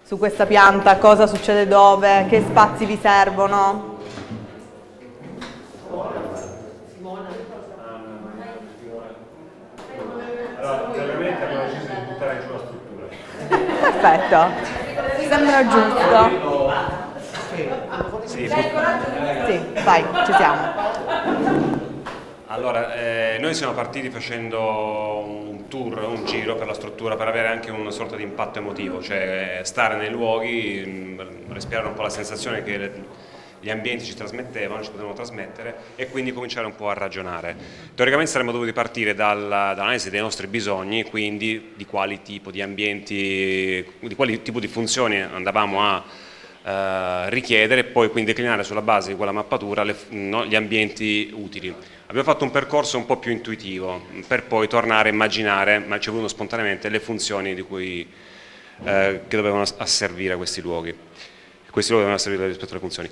su questa pianta, cosa succede dove, che spazi vi servono? Allora, veramente abbiamo deciso di buttare giù la struttura. Perfetto, mi sembra giusto. Sì, Sì, vai, ci siamo. allora, noi siamo partiti facendo un tour, un giro per la struttura per avere anche una sorta di impatto emotivo, cioè stare nei luoghi, respirare un po' la sensazione che gli ambienti ci trasmettevano, ci potevano trasmettere e quindi cominciare un po' a ragionare. Teoricamente saremmo dovuti partire dall'analisi dei nostri bisogni, quindi di quali tipo di ambienti, di quali tipo di funzioni andavamo a richiedere e poi quindi declinare sulla base di quella mappatura gli ambienti utili. Abbiamo fatto un percorso un po' più intuitivo per poi tornare a immaginare, ma ci è venuto spontaneamente, le funzioni che dovevano asservire questi luoghi. Questi luoghi dovevano asservire rispetto alle funzioni.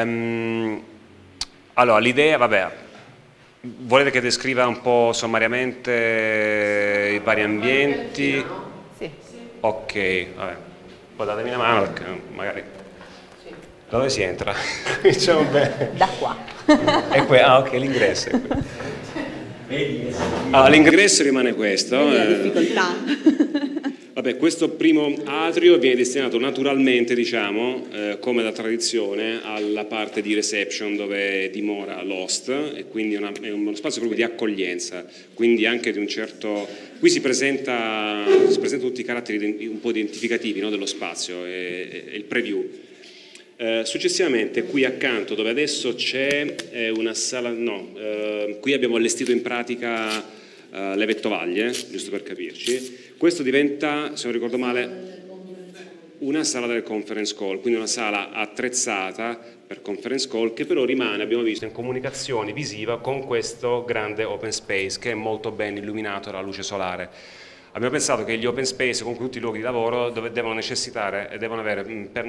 Allora, l'idea, vabbè, volete che descriva un po' sommariamente i vari ambienti? Sì. Ok, vabbè, poi datemi una mano perché magari... Da dove si entra? Diciamo bene. Da qua. E poi, ok, l'ingresso è qui. Allora, l'ingresso rimane questo. Difficoltà. Vabbè, questo primo atrio viene destinato naturalmente, diciamo, come da tradizione, alla parte di reception dove dimora l'host e quindi è uno spazio proprio di accoglienza, quindi anche di un certo... Qui si presentano tutti i caratteri un po' identificativi, no, dello spazio, è il preview. Successivamente qui accanto dove adesso c'è una sala, qui abbiamo allestito in pratica le vettovaglie, giusto per capirci. Questo diventa, se non ricordo male, una sala delle conference call, quindi una sala attrezzata per conference call che però rimane, abbiamo visto, in comunicazione visiva con questo grande open space che è molto ben illuminato dalla luce solare. Abbiamo pensato che gli open space, comunque tutti i luoghi di lavoro, devono necessitare e devono avere,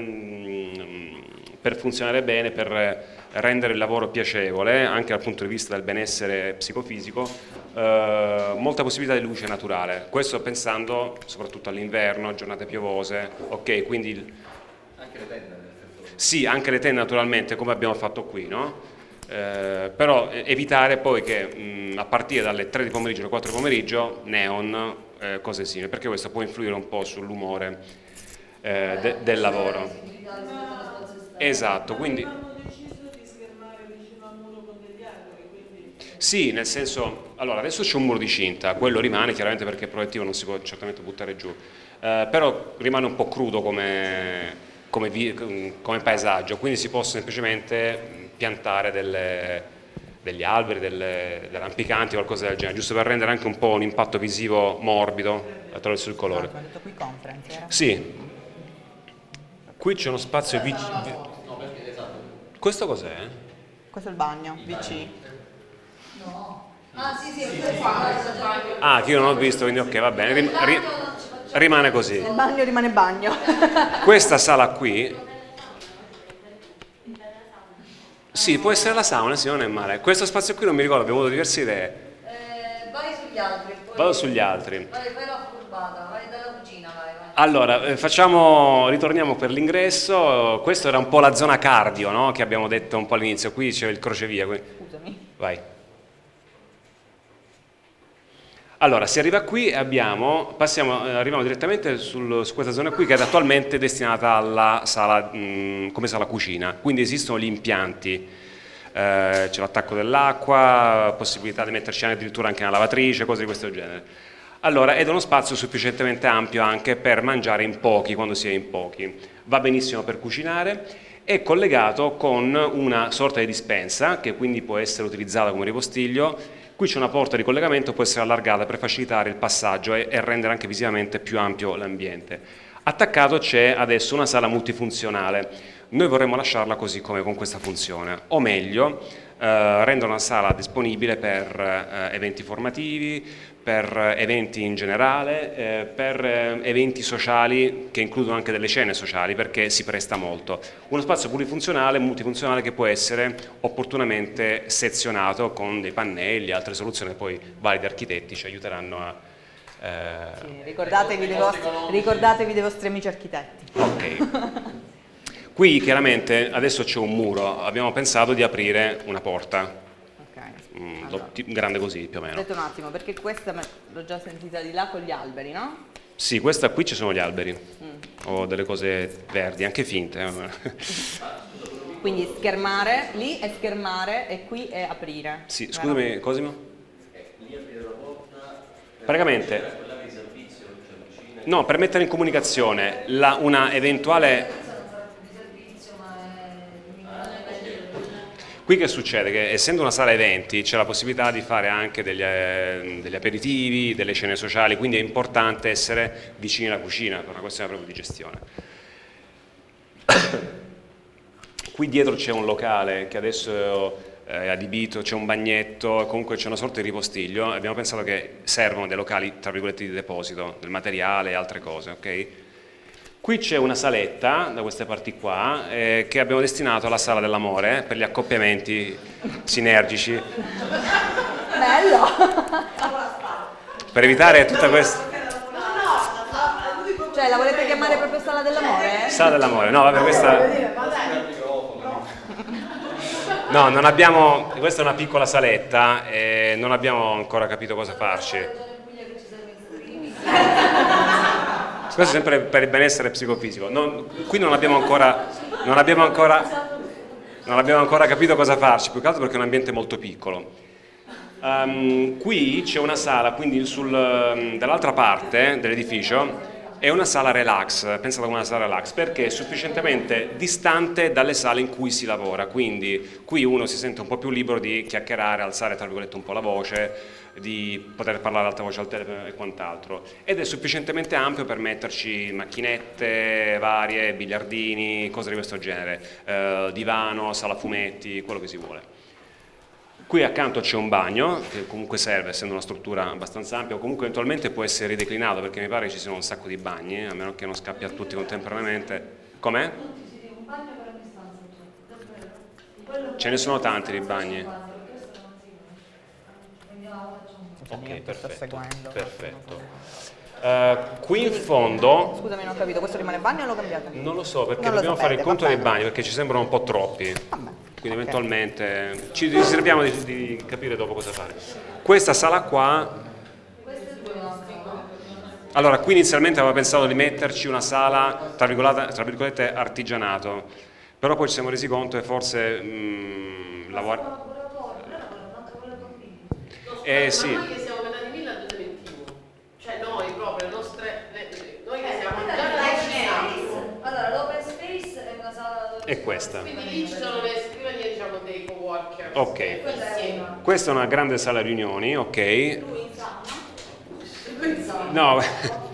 per funzionare bene, per rendere il lavoro piacevole, anche dal punto di vista del benessere psicofisico, molta possibilità di luce naturale. Questo pensando soprattutto all'inverno, giornate piovose, ok, quindi... Anche le tende? Sì, anche le tende naturalmente, come abbiamo fatto qui, no? Però evitare poi che a partire dalle 3 di pomeriggio alle 4 di pomeriggio neon, cose simili, perché questo può influire un po' sull'umore del lavoro. Esatto, quindi... Sì, nel senso, allora adesso c'è un muro di cinta, quello rimane chiaramente perché il proiettivo non si può certamente buttare giù, però rimane un po' crudo come paesaggio, quindi si possono semplicemente piantare degli alberi, delle rampicanti o qualcosa del genere, giusto per rendere anche un po' un impatto visivo morbido attraverso il colore. Ho detto qui conference, era? Sì, qui c'è uno spazio Questo cos'è? Questo è il bagno, VC. No. Ah sì, questo è qua. Ah, che io non ho visto, quindi ok, va bene, rimane così. Il bagno rimane bagno. Questa sala qui... Sì, può essere la sauna, sì, non è male. Questo spazio qui non mi ricordo, abbiamo avuto diverse idee. Vai sugli altri. Vado sugli altri. Vai la furbata, vai dalla cucina, vai. Allora, ritorniamo per l'ingresso. Questa era un po' la zona cardio, no? Che abbiamo detto un po' all'inizio. Qui c'è il crocevia. Scusami. Vai. Allora, si arriva qui e arriviamo direttamente su questa zona qui che è attualmente destinata alla sala, come sala cucina, quindi esistono gli impianti, c'è l'attacco dell'acqua, possibilità di metterci addirittura anche una lavatrice, cose di questo genere. Allora, ed è uno spazio sufficientemente ampio anche per mangiare in pochi, quando si è in pochi. Va benissimo per cucinare, è collegato con una sorta di dispensa che quindi può essere utilizzata come ripostiglio. Qui c'è una porta di collegamento, può essere allargata per facilitare il passaggio e rendere anche visivamente più ampio l'ambiente. Attaccato c'è adesso una sala multifunzionale. Noi vorremmo lasciarla così come con questa funzione, o meglio, rendere una sala disponibile per eventi formativi, per eventi in generale, per eventi sociali che includono anche delle cene sociali perché si presta molto. Uno spazio plurifunzionale, multifunzionale che può essere opportunamente sezionato con dei pannelli, altre soluzioni che poi validi architetti ci aiuteranno Sì, ricordatevi dei vostri amici architetti. Ok. Qui chiaramente adesso c'è un muro, abbiamo pensato di aprire una porta, Allora, grande così più o meno. aspetta un attimo, perché questa l'ho già sentita di là con gli alberi, no? Sì, questa qui ci sono gli alberi, o delle cose verdi, anche finte. Quindi schermare, lì è schermare e qui è aprire. Sì, vero? scusami, Cosimo? Praticamente, no, per mettere in comunicazione una eventuale... Qui che succede? Che essendo una sala eventi c'è la possibilità di fare anche degli aperitivi, delle cene sociali, quindi è importante essere vicini alla cucina per una questione proprio di gestione. Qui dietro c'è un locale che adesso è adibito, c'è un bagnetto, comunque c'è una sorta di ripostiglio. Abbiamo pensato che servono dei locali, tra virgolette, di deposito, del materiale e altre cose, ok? Qui c'è una saletta, da queste parti qua, che abbiamo destinato alla sala dell'amore per gli accoppiamenti sinergici. Bello! Per evitare tutta questa... Cioè, la volete chiamare proprio sala dell'amore? Sala dell'amore, no, vabbè, questa... No, non abbiamo... Questa è una piccola saletta e non abbiamo ancora capito cosa farci. Questo sempre per il benessere psicofisico. Qui non abbiamo ancora capito cosa farci, più che altro perché è un ambiente molto piccolo. Qui c'è una sala, quindi dall'altra parte dell'edificio è una sala relax, pensate come una sala relax, perché è sufficientemente distante dalle sale in cui si lavora, quindi qui uno si sente un po' più libero di chiacchierare, alzare tra virgolette un po' la voce, di poter parlare ad alta voce al telefono e quant'altro, ed è sufficientemente ampio per metterci macchinette varie, biliardini, cose di questo genere, divano, sala fumetti, quello che si vuole. Qui accanto c'è un bagno, che comunque serve, essendo una struttura abbastanza ampia, o comunque eventualmente può essere rideclinato, perché mi pare che ci siano un sacco di bagni, a meno che non scappi a tutti contemporaneamente. Com'è? Ce ne sono tanti di bagni. Ok, perfetto. Qui in fondo... Scusami, non ho capito, questo rimane bagno o lo cambiate? Non lo so, perché Non lo dobbiamo fare il sapete, conto va dei bene. bagni, perché ci sembrano un po' troppi. Vabbè. Quindi Ok. eventualmente ci riserviamo di capire dopo cosa fare. Questa sala qua, allora qui inizialmente avevo pensato di metterci una sala tra virgolette artigianato, però poi ci siamo resi conto che forse sì. Noi che siamo nati nel 2021, cioè noi proprio, le nostre, noi che siamo già Allora, l'open space è una sala dove... È questa. quindi lì ci sono le scrivanie, diciamo, dei co-worker. Ok. Quella è una. Questa è una grande sala riunioni, ok? Lui insomma. No,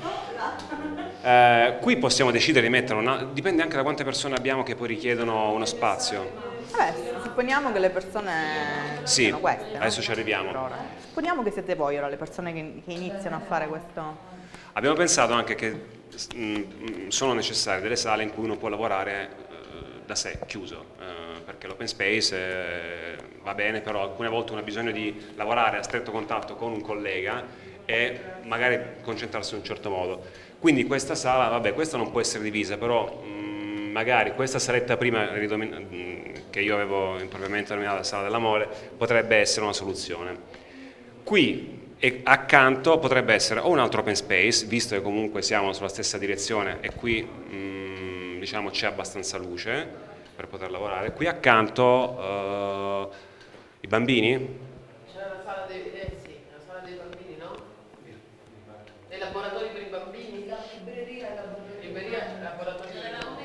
qui possiamo decidere di mettere dipende anche da quante persone abbiamo che poi richiedono uno spazio. Vabbè, supponiamo che le persone Sì, siano queste, no? adesso ci arriviamo. Per ora. Supponiamo che siete voi ora le persone che iniziano a fare questo. Abbiamo pensato anche che sono necessarie delle sale in cui uno può lavorare da sé, chiuso, perché l'open space va bene, però alcune volte uno ha bisogno di lavorare a stretto contatto con un collega e magari concentrarsi in un certo modo. Quindi questa sala, vabbè, questa non può essere divisa, però magari questa saletta prima che io avevo impropriamente denominato sala dell'amore potrebbe essere una soluzione. Qui e accanto potrebbe essere o un altro open space, visto che comunque siamo sulla stessa direzione e qui diciamo c'è abbastanza luce per poter lavorare. Qui accanto i bambini? C'è la sala la sala dei bambini, no? Dei laboratori per i bambini? Libreria e laboratorio. Libreria e laboratori per i bambini.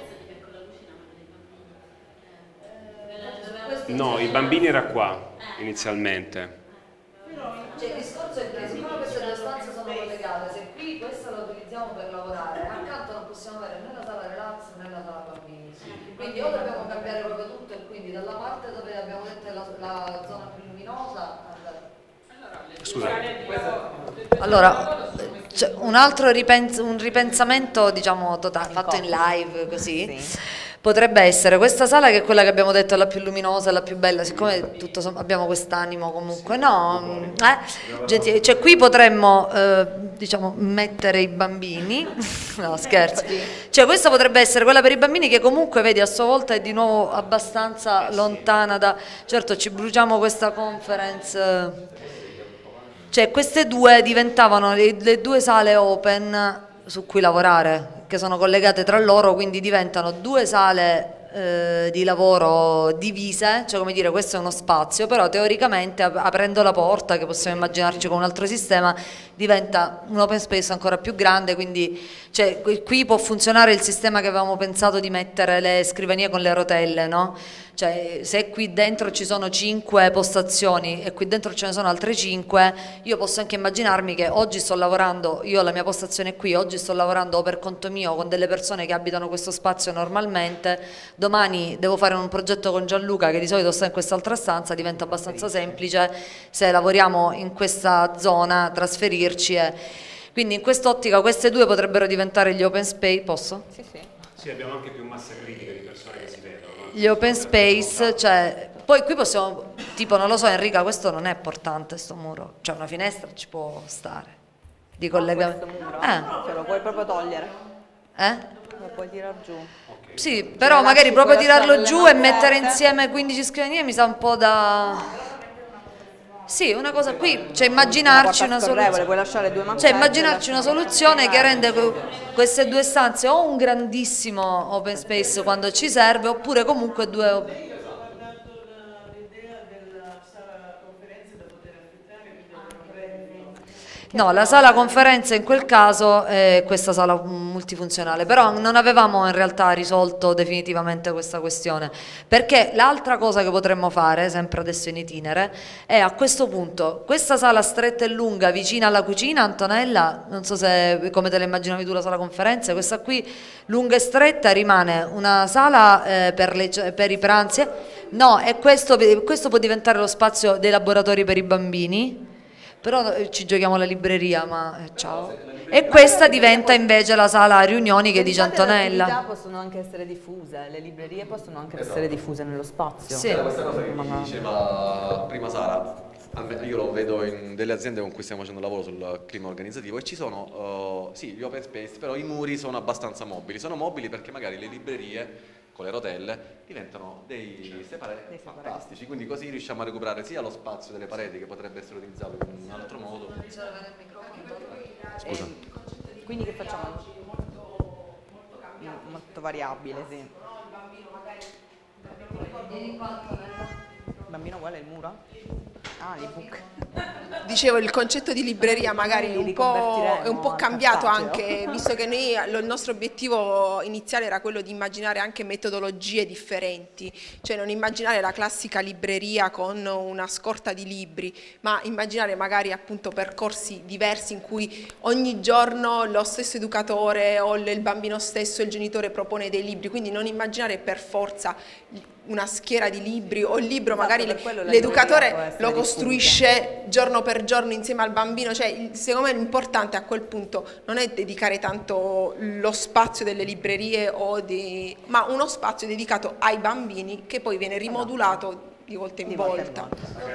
No, i bambini era qua inizialmente. Cioè, il discorso è che siccome queste due stanze sono collegate, se qui questa la utilizziamo per lavorare, accanto non possiamo avere né la sala relax né la sala bambini. Quindi o dobbiamo cambiare proprio tutto e quindi dalla parte dove abbiamo detto la zona più luminosa andare. Scusa. Allora, c'è un altro un ripensamento, diciamo, totale, fatto in live così. Sì. potrebbe essere questa sala, che è quella che abbiamo detto è la più luminosa, la più bella, siccome abbiamo quest'animo comunque, no? Gentile, cioè qui potremmo diciamo mettere i bambini, no scherzo, cioè questa potrebbe essere quella per i bambini, che comunque vedi a sua volta è di nuovo abbastanza lontana da, certo ci bruciamo questa conference, cioè queste due diventavano le due sale open su cui lavorare, che sono collegate tra loro, quindi diventano due sale di lavoro divise, cioè come dire, questo è uno spazio, però teoricamente aprendo la porta, che possiamo immaginarci con un altro sistema, diventa un open space ancora più grande, quindi cioè, qui può funzionare il sistema che avevamo pensato di mettere le scrivanie con le rotelle, no? Cioè, se qui dentro ci sono 5 postazioni e qui dentro ce ne sono altre 5, io posso anche immaginarmi che oggi sto lavorando, io ho la mia postazione qui, oggi sto lavorando per conto mio con delle persone che abitano questo spazio normalmente, domani devo fare un progetto con Gianluca che di solito sta in quest'altra stanza, diventa abbastanza semplice se lavoriamo in questa zona trasferirci quindi in quest'ottica queste due potrebbero diventare gli open space, posso? Sì, sì. Sì, abbiamo anche più massa critica di persone che si vedono. No? Gli open space, cioè, poi qui possiamo, tipo non lo so Enrica, questo non è portante sto muro, cioè una finestra ci può stare, di collegamento. Questo muro, ce lo puoi proprio togliere. Lo puoi tirare giù. Okay. Sì, però Cioè, magari proprio puoi tirarlo lasciare giù le e mettere mazzette. insieme 15 scrivanie mi sa un po' da... Sì, una cosa qui, cioè immaginarci una soluzione. Puoi lasciare due mazzette. Cioè immaginarci una soluzione che rende queste due stanze o un grandissimo open space quando ci serve, oppure comunque due... No, la sala conferenze in quel caso è questa sala multifunzionale, però non avevamo in realtà risolto definitivamente questa questione, perché l'altra cosa che potremmo fare, sempre adesso in itinere, è a questo punto, questa sala stretta e lunga vicina alla cucina, Antonella, non so se come te la immaginavi tu la sala conferenze, questa qui lunga e stretta rimane una sala per i pranzi, no, e questo può diventare lo spazio dei laboratori per i bambini, però ci giochiamo la libreria, ma ciao. E questa diventa invece la sala riunioni che dice Antonella. Le attività possono anche essere diffuse, le librerie possono anche essere diffuse nello spazio. Sì. Questa cosa che diceva prima Sara, io lo vedo in delle aziende con cui stiamo facendo lavoro sul clima organizzativo e ci sono, sì, gli open space, però i muri sono abbastanza mobili. Sono mobili perché magari le librerie con le rotelle diventano dei separati fantastici, quindi così riusciamo a recuperare sia lo spazio delle pareti che potrebbe essere utilizzato in un altro modo. Scusa. Quindi che facciamo? Molto variabile, sì. Il bambino qual è il muro? Ah, l'ebook. Dicevo, il concetto di libreria magari è un po' cambiato anche, visto che noi, il nostro obiettivo iniziale era quello di immaginare anche metodologie differenti, cioè non immaginare la classica libreria con una scorta di libri, ma immaginare magari appunto percorsi diversi in cui ogni giorno lo stesso educatore o il bambino stesso, il genitore propone dei libri, quindi non immaginare per forza una schiera di libri o il libro, magari l'educatore lo costruisce giorno per giorno insieme al bambino, cioè secondo me l'importante a quel punto non è dedicare tanto lo spazio delle librerie ma uno spazio dedicato ai bambini che poi viene rimodulato di volta in volta.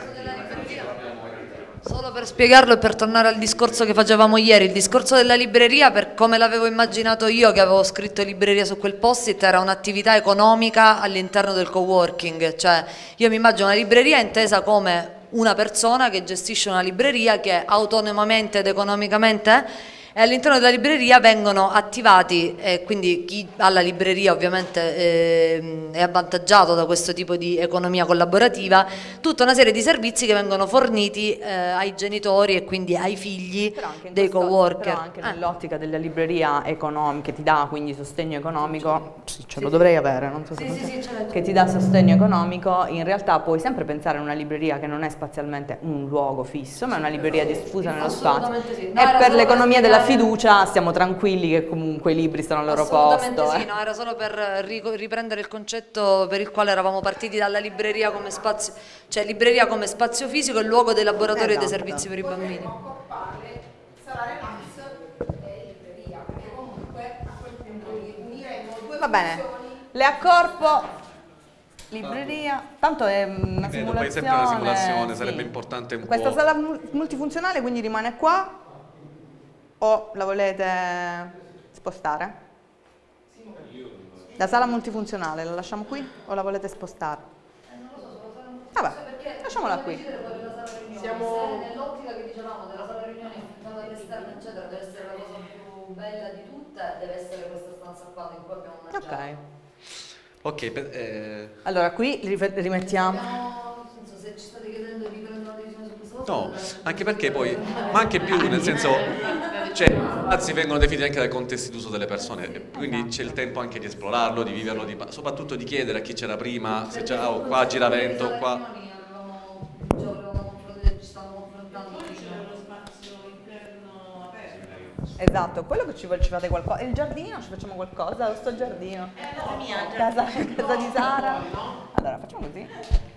Solo per spiegarlo e per tornare al discorso che facevamo ieri, il discorso della libreria, per come l'avevo immaginato io che avevo scritto libreria su quel post-it, era un'attività economica all'interno del coworking, cioè io mi immagino una libreria intesa come una persona che gestisce una libreria che autonomamente ed economicamente e all'interno della libreria vengono attivati, quindi chi ha la libreria ovviamente è avvantaggiato da questo tipo di economia collaborativa, tutta una serie di servizi che vengono forniti ai genitori e quindi ai figli dei coworker. Però anche nell'ottica della libreria economica, che ti dà quindi sostegno economico, sì, ce lo dovrei avere, non so se che ti dà sostegno economico, in realtà puoi sempre pensare a una libreria che non è spazialmente un luogo fisso, ma è una libreria diffusa nello spazio. Sì. No, e per l'economia della fiducia stiamo tranquilli che comunque i libri stanno al loro Assolutamente posto. Sì, no, era solo per riprendere il concetto per il quale eravamo partiti dalla libreria come spazio, cioè libreria come spazio fisico e luogo dei laboratori e dei servizi per i bambini. Sarà relax e libreria, perché comunque a quel punto uniremo due Va bene. funzioni. Le accorpo, libreria, tanto è una Poi simulazione. è sempre una simulazione, sì. sarebbe importante un Questa po'. sala multifunzionale quindi rimane qua o la volete spostare? La sala multifunzionale la lasciamo qui o la volete spostare? Vabbè, lasciamola qui. Siamo nell'ottica che dicevamo della sala riunioni affittata all'esterno eccetera, deve essere la cosa più bella di tutte, deve essere questa stanza qua in cui abbiamo mangiato. Ok, Allora qui rimettiamo. No, nel senso, se ci state chiedendo di prendere una decisione su questa cosa, no, anche perché poi, ma anche più, nel senso, cioè, anzi vengono definiti anche dai contesti d'uso delle persone, quindi c'è il tempo anche di esplorarlo, di viverlo, soprattutto di chiedere a chi c'era prima, se c'era qua giravento, qua. ci stavamo confrontando Esatto, quello che ci fate qualcosa. Il giardino, ci facciamo qualcosa? Sto giardino. Casa di Sara. Allora facciamo così.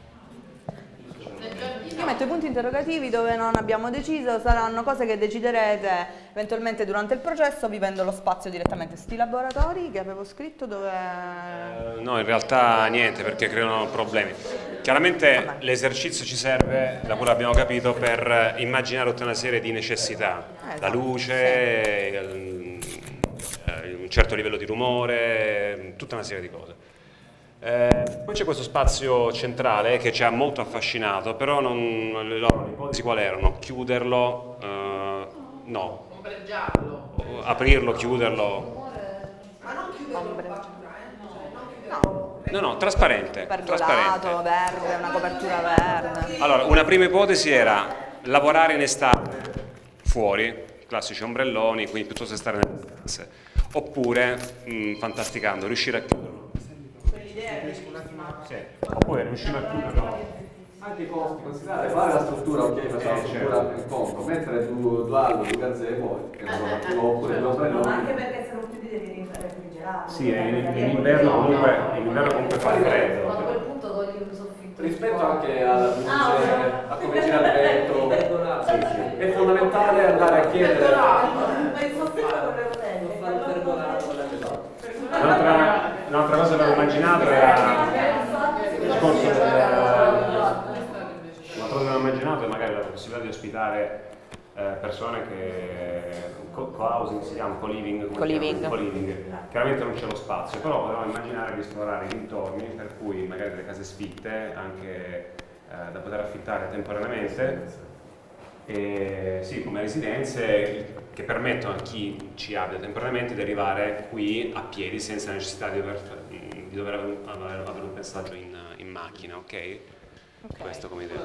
Io metto i punti interrogativi dove non abbiamo deciso, saranno cose che deciderete eventualmente durante il processo vivendo lo spazio direttamente. Sti laboratori che avevo scritto dove... No, in realtà niente, perché creano problemi. Chiaramente l'esercizio ci serve, da quello che abbiamo capito, per immaginare tutta una serie di necessità, la luce, un certo livello di rumore, tutta una serie di cose. Poi c'è questo spazio centrale che ci ha molto affascinato, però le loro ipotesi quali erano? Chiuderlo, no, Ombreggiarlo. aprirlo, chiuderlo, Ma non chiuderlo no, trasparente, pergolato, verde, una copertura verde. Allora, una prima ipotesi era lavorare in estate fuori, classici ombrelloni, quindi piuttosto che stare nelle stanze, oppure, fantasticando, riuscire a chiuderlo. Sì. Oppure riuscire a chiuderlo. Anche i costi, considerate, fare la struttura, ok, facciamo la struttura in conto, mettere due alberi, due gazzelle oppure due ombrelloni. Ma anche perché se non chiudi devi refrigerare. Sì, in inverno comunque fa freddo. Ma a quel punto togli un soffitto. Rispetto anche alla luce, a come gira il vento, è fondamentale andare a chiedere. Ma il soffitto dovrebbe farlo pergolato. Un'altra cosa che avevo immaginato era il discorso una cosa che avevo immaginato è magari la possibilità di ospitare persone che co-housing si chiama, co-living. Chiaramente non c'è lo spazio, però potevamo immaginare di esplorare i dintorni, per cui magari delle case sfitte anche da poter affittare temporaneamente. Sì, come residenze che permettono a chi ci abbia temporaneamente di arrivare qui a piedi senza necessità di dover avere un passaggio in macchina, ok? Questo come idea.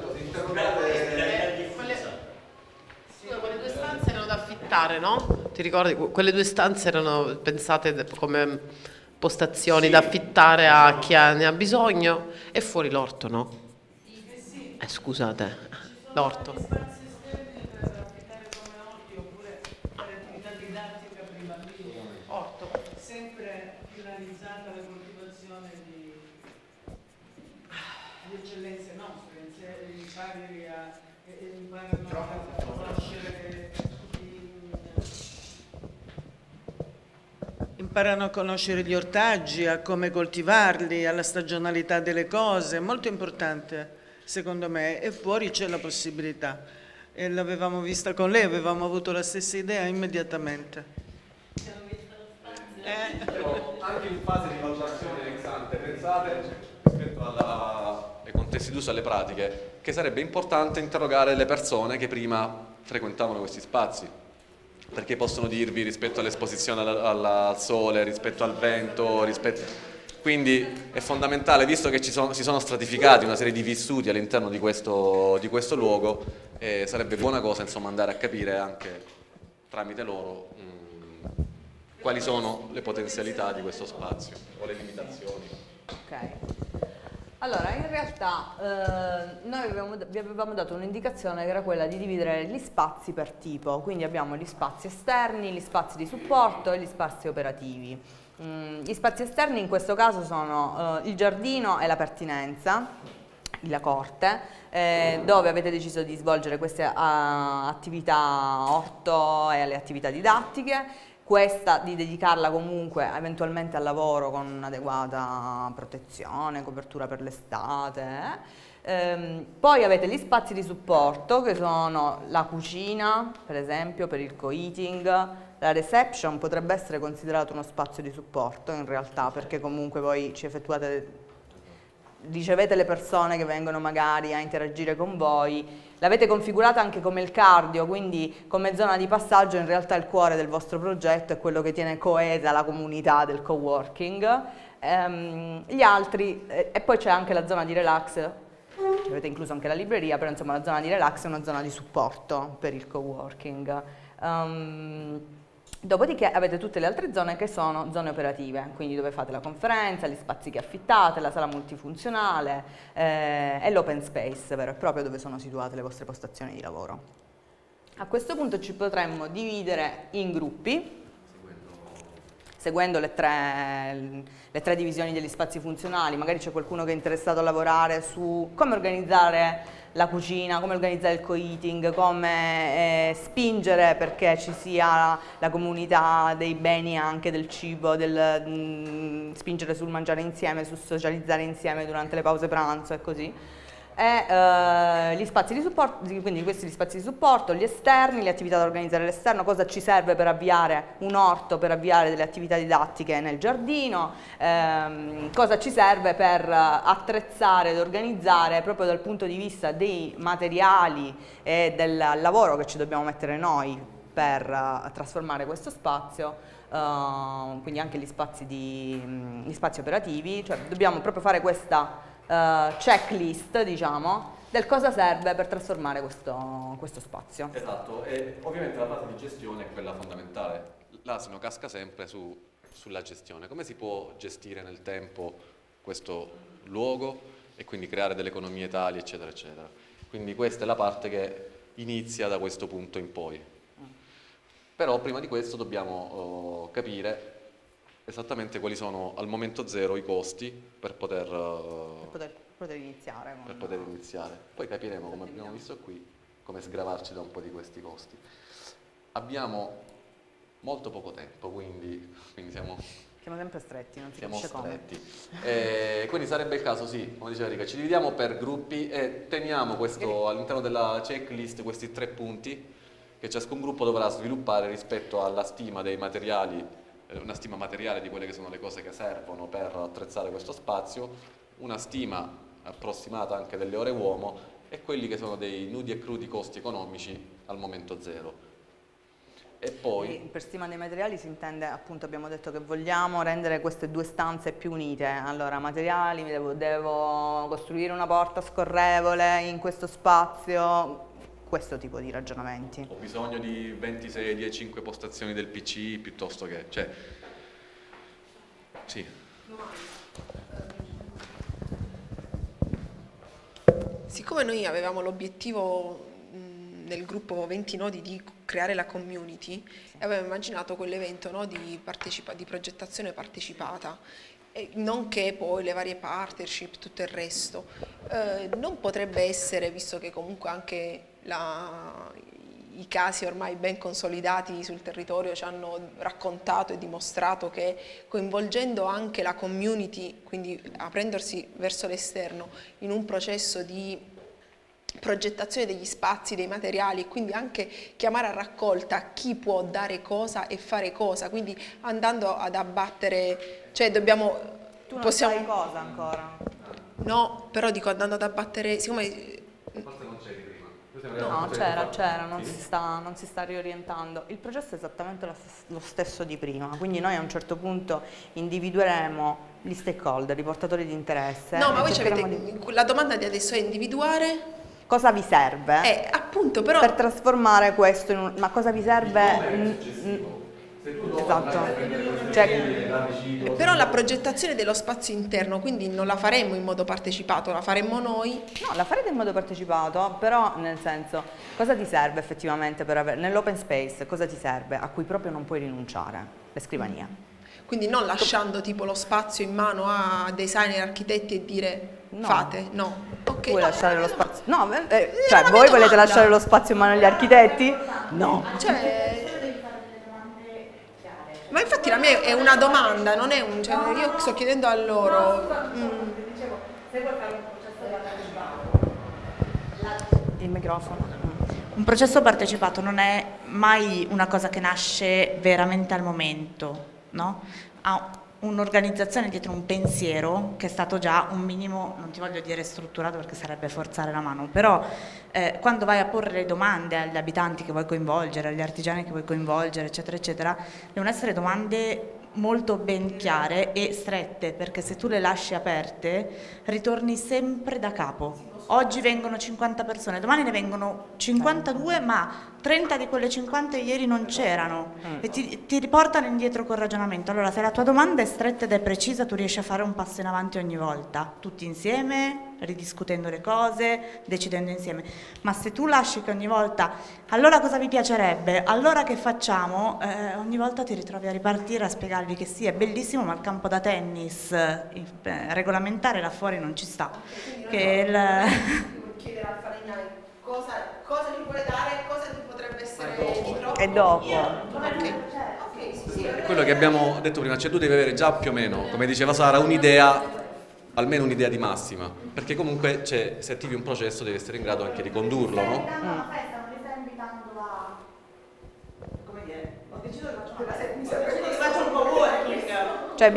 Quelle due stanze erano da affittare, no? Ti ricordi? Quelle due stanze erano pensate come postazioni da affittare a chi ne ha bisogno, e fuori l'orto, no? Scusate, l'orto. Sempre finalizzata alla coltivazione di eccellenze nostre, imparano a conoscere imparano a conoscere gli ortaggi, a come coltivarli, alla stagionalità delle cose, molto importante secondo me, e fuori c'è la possibilità. E l'avevamo vista con lei, avevamo avuto la stessa idea immediatamente. Anche in fase di valutazione ex ante, pensate rispetto ai contesti d'uso e alle pratiche, che sarebbe importante interrogare le persone che prima frequentavano questi spazi, perché possono dirvi rispetto all'esposizione al sole, rispetto al vento, quindi è fondamentale, visto che si sono stratificati una serie di vissuti all'interno di questo luogo, sarebbe buona cosa insomma andare a capire anche tramite loro quali sono le potenzialità di questo spazio o le limitazioni. Ok. Allora, in realtà noi vi avevamo dato un'indicazione che era quella di dividere gli spazi per tipo, quindi abbiamo gli spazi esterni, gli spazi di supporto e gli spazi operativi. Gli spazi esterni in questo caso sono il giardino e la pertinenza, la corte, dove avete deciso di svolgere queste attività orto e le attività didattiche. questa di dedicarla comunque eventualmente al lavoro con un'adeguata protezione, copertura per l'estate. Poi avete gli spazi di supporto che sono la cucina, per esempio, per il co-eating. La reception potrebbe essere considerato uno spazio di supporto in realtà, perché comunque voi ricevete le persone che vengono magari a interagire con voi, l'avete configurata anche come il cardio, quindi come zona di passaggio. In realtà il cuore del vostro progetto è quello che tiene coesa la comunità del coworking. Gli altri, e poi c'è anche la zona di relax, avete incluso anche la libreria, però insomma la zona di relax è una zona di supporto per il coworking. Dopodiché avete tutte le altre zone che sono zone operative, quindi dove fate la conferenza, gli spazi che affittate, la sala multifunzionale e l'open space vero e proprio dove sono situate le vostre postazioni di lavoro. A questo punto ci potremmo dividere in gruppi, seguendo le tre divisioni degli spazi funzionali. Magari c'è qualcuno che è interessato a lavorare su come organizzare la cucina, come organizzare il co-eating, come spingere perché ci sia la comunità dei beni anche del cibo, spingere sul mangiare insieme, sul socializzare insieme durante le pause pranzo e così. E gli spazi di supporto, quindi questi gli spazi di supporto, gli esterni, le attività da organizzare all'esterno, cosa ci serve per avviare un orto, per avviare delle attività didattiche nel giardino, cosa ci serve per attrezzare ed organizzare proprio dal punto di vista dei materiali e del lavoro che ci dobbiamo mettere noi per trasformare questo spazio. Quindi anche gli spazi operativi, cioè dobbiamo proprio fare questa checklist, diciamo, del cosa serve per trasformare questo spazio. Esatto, e ovviamente la fase di gestione è quella fondamentale. L'asino casca sempre sulla gestione. Come si può gestire nel tempo questo luogo e quindi creare delle economie tali, eccetera, eccetera. Quindi questa è la parte che inizia da questo punto in poi. Però prima di questo dobbiamo capire esattamente quali sono al momento zero i costi per poter iniziare. Per poter iniziare. Poi capiremo, come abbiamo visto qui, come sgravarci da un po' di questi costi. Abbiamo molto poco tempo, quindi siamo sempre stretti, non si siamo capisce stretti. Quindi sarebbe il caso, sì, come diceva Rica, ci dividiamo per gruppi e teniamo questo all'interno della checklist, questi 3 punti che ciascun gruppo dovrà sviluppare rispetto alla stima dei materiali, una stima materiale di quelle che sono le cose che servono per attrezzare questo spazio, una stima approssimata anche delle ore uomo e quelli che sono dei nudi e crudi costi economici al momento zero. E poi per stima dei materiali si intende, appunto abbiamo detto che vogliamo rendere queste 2 stanze più unite. Allora, materiali, devo costruire una porta scorrevole in questo spazio, questo tipo di ragionamenti. Ho bisogno di 20 sedie e 5 postazioni del PC piuttosto che, cioè, sì. Siccome noi avevamo l'obiettivo nel gruppo 20 nodi di creare la community, avevamo immaginato quell'evento, no, di progettazione partecipata, nonché poi le varie partnership, tutto il resto. Non potrebbe essere, visto che comunque anche i casi ormai ben consolidati sul territorio ci hanno raccontato e dimostrato che coinvolgendo anche la community, quindi aprendersi verso l'esterno in un processo di progettazione degli spazi, dei materiali e quindi anche chiamare a raccolta chi può dare cosa e fare cosa, quindi andando ad abbattere, cioè dobbiamo... Tu non sai cosa ancora? No, però dico andando ad abbattere, siccome... No, c'era, non si sta riorientando. Il processo è esattamente lo stesso di prima, quindi noi a un certo punto individueremo gli stakeholder, i portatori di interesse. No, ma voi la domanda di adesso è individuare... Cosa vi serve? Appunto, però... Per trasformare questo in ma cosa vi serve? Esatto. Cioè, però la progettazione dello spazio interno, quindi non la faremo in modo partecipato, la faremo noi? No, la farete in modo partecipato, però nel senso, cosa ti serve effettivamente per avere, nell'open space, cosa ti serve a cui proprio non puoi rinunciare? Le scrivanie. Quindi non lasciando tipo lo spazio in mano a designer, architetti e dire fate, no. Okay, vuoi lasciare lo spazio? No, cioè voi volete lasciare lo spazio in mano agli architetti? No. Cioè... Ma infatti la mia è una domanda, non è un... Cioè, io sto chiedendo a loro... Il microfono. Un processo partecipato non è mai una cosa che nasce veramente al momento, no? Ha un'organizzazione dietro, un pensiero che è stato già un minimo, non ti voglio dire strutturato perché sarebbe forzare la mano, però quando vai a porre le domande agli abitanti che vuoi coinvolgere, agli artigiani che vuoi coinvolgere, eccetera, eccetera, devono essere domande molto ben chiare e strette, perché se tu le lasci aperte ritorni sempre da capo. Oggi vengono 50 persone, domani ne vengono 52, ma 30 di quelle 50 ieri non c'erano e ti riportano indietro col ragionamento. Allora, se la tua domanda è stretta ed è precisa, tu riesci a fare un passo in avanti ogni volta, tutti insieme, ridiscutendo le cose, decidendo insieme. Ma se tu lasci che ogni volta, allora cosa vi piacerebbe, allora che facciamo, ogni volta ti ritrovi a ripartire, a spiegargli che sì, è bellissimo, ma il campo da tennis regolamentare là fuori non ci sta. Che chiedere al falegname cosa gli vuole dare, cosa gli potrebbe essere dietro. E dopo. È quello che abbiamo detto prima, cioè tu devi avere già più o meno, come diceva Sara, un'idea, almeno un'idea di massima, perché comunque se attivi un processo devi essere in grado anche di condurlo, no? Cioè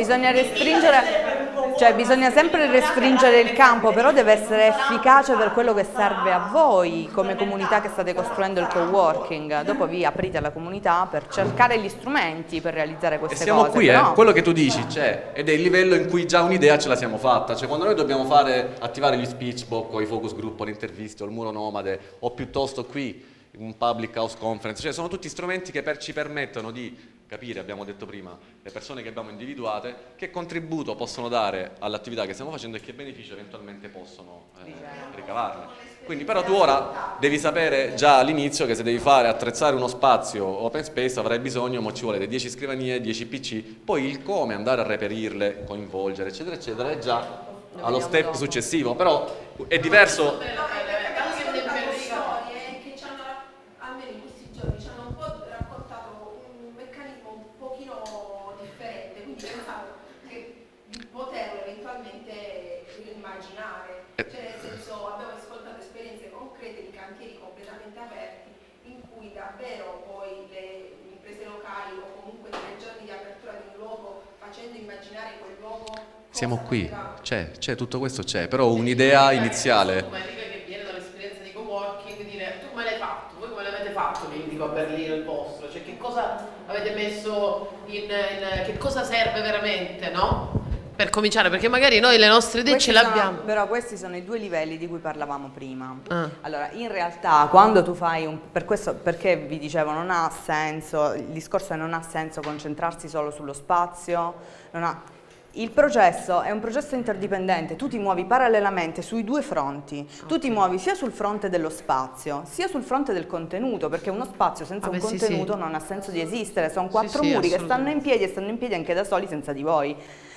bisogna sempre restringere il campo, però deve essere efficace per quello che serve a voi come comunità che state costruendo il coworking. Dopo vi aprite alla comunità per cercare gli strumenti per realizzare queste cose. E siamo qui, però... quello che tu dici c'è, ed è il livello in cui già un'idea ce la siamo fatta. Cioè quando noi dobbiamo attivare gli speech book o i focus group o le interviste o il muro nomade o piuttosto qui un public house conference, cioè sono tutti strumenti che ci permettono di capire, abbiamo detto prima, le persone che abbiamo individuate, che contributo possono dare all'attività che stiamo facendo e che beneficio eventualmente possono ricavarne. Quindi però tu ora devi sapere già all'inizio che se devi attrezzare uno spazio open space avrai bisogno, ci vuole 10 scrivanie, 10 PC, poi il come andare a reperirle, coinvolgere, eccetera, eccetera, è già allo step successivo, però è diverso. Davvero poi le imprese locali o comunque 3 giorni di apertura di un luogo, facendo immaginare quel luogo. Siamo qui, c'è tutto questo c'è, però un'idea iniziale. Come che viene dall'esperienza di coworking, dire tu come l'hai fatto, voi come l'avete fatto, vi dico a Berlino il vostro, cioè che cosa avete messo che cosa serve veramente, no? Per cominciare, perché magari noi le nostre idee ce l'abbiamo. Però questi sono i 2 livelli di cui parlavamo prima. Allora, in realtà, quando tu fai perché vi dicevo, non ha senso, il discorso è non ha senso concentrarsi solo sullo spazio, il processo è un processo interdipendente, tu ti muovi parallelamente sui 2 fronti, tu ti muovi sia sul fronte dello spazio, sia sul fronte del contenuto, perché uno spazio senza un contenuto non ha senso di esistere, sono 4 muri che stanno in piedi e stanno in piedi anche da soli senza di voi.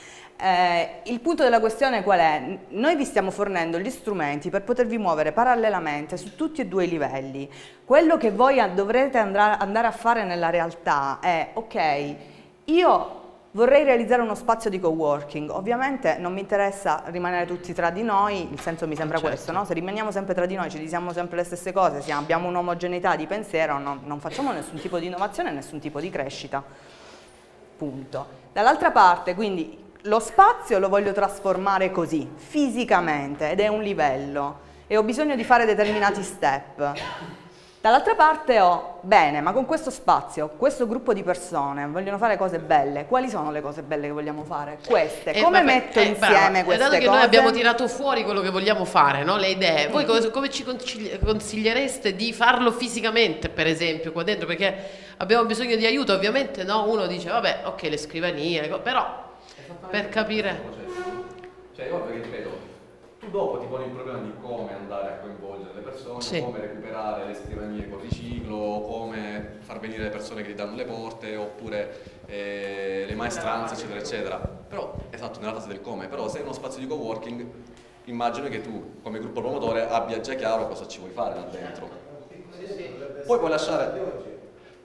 Il punto della questione qual è? Noi vi stiamo fornendo gli strumenti per potervi muovere parallelamente su tutti e 2 i livelli. Quello che voi dovrete andare a fare nella realtà è, ok, io vorrei realizzare uno spazio di coworking, ovviamente non mi interessa rimanere tutti tra di noi, il senso mi sembra questo, no? Se rimaniamo sempre tra di noi, ci diciamo sempre le stesse cose, abbiamo un'omogeneità di pensiero, non facciamo nessun tipo di innovazione, nessun tipo di crescita, punto. Dall'altra parte, quindi, lo spazio lo voglio trasformare così, fisicamente, ed è un livello, e ho bisogno di fare determinati step. Dall'altra parte bene, ma con questo spazio, questo gruppo di persone vogliono fare cose belle, quali sono le cose belle che vogliamo fare? Queste, come metto insieme queste cose? Dato che noi abbiamo tirato fuori quello che vogliamo fare, no? Le idee, voi come ci consigliereste di farlo fisicamente, per esempio, qua dentro? Perché abbiamo bisogno di aiuto, ovviamente, no? Uno dice, vabbè, ok, le scrivanie, però... per capire, cioè io ripeto, tu dopo ti poni il problema di come andare a coinvolgere le persone, come recuperare le scrivanie con riciclo, come far venire le persone che ti danno le porte, oppure le maestranze, eccetera eccetera. Però esatto, nella fase del come, però se è uno spazio di coworking immagino che tu come gruppo promotore abbia già chiaro cosa ci vuoi fare là dentro. Poi puoi lasciare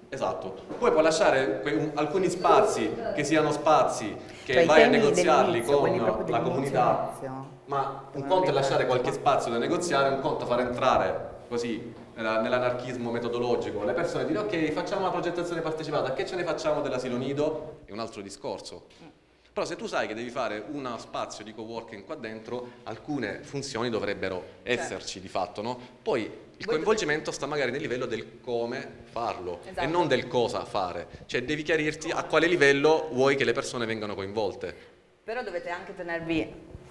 Esatto, poi puoi lasciare alcuni spazi che siano spazi che Cioè, vai a negoziarli con la dell'inizio, comunità, ma un conto è lasciare qualche spazio da negoziare, un conto è far entrare così nell'anarchismo metodologico le persone e dire ok, facciamo una progettazione partecipata, che ce ne facciamo dell'asilo nido? È un altro discorso. Però se tu sai che devi fare uno spazio di coworking qua dentro, alcune funzioni dovrebbero esserci di fatto, no? Poi il coinvolgimento sta magari nel livello del come farlo e non del cosa fare. Cioè devi chiarirti a quale livello vuoi che le persone vengano coinvolte. Però dovete anche tenervi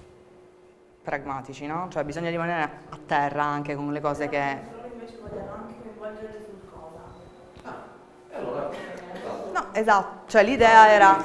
pragmatici, no? Cioè bisogna rimanere a terra anche con le cose che... Loro invece vogliono anche coinvolgere sul cosa. Allora, No, esatto, cioè l'idea era...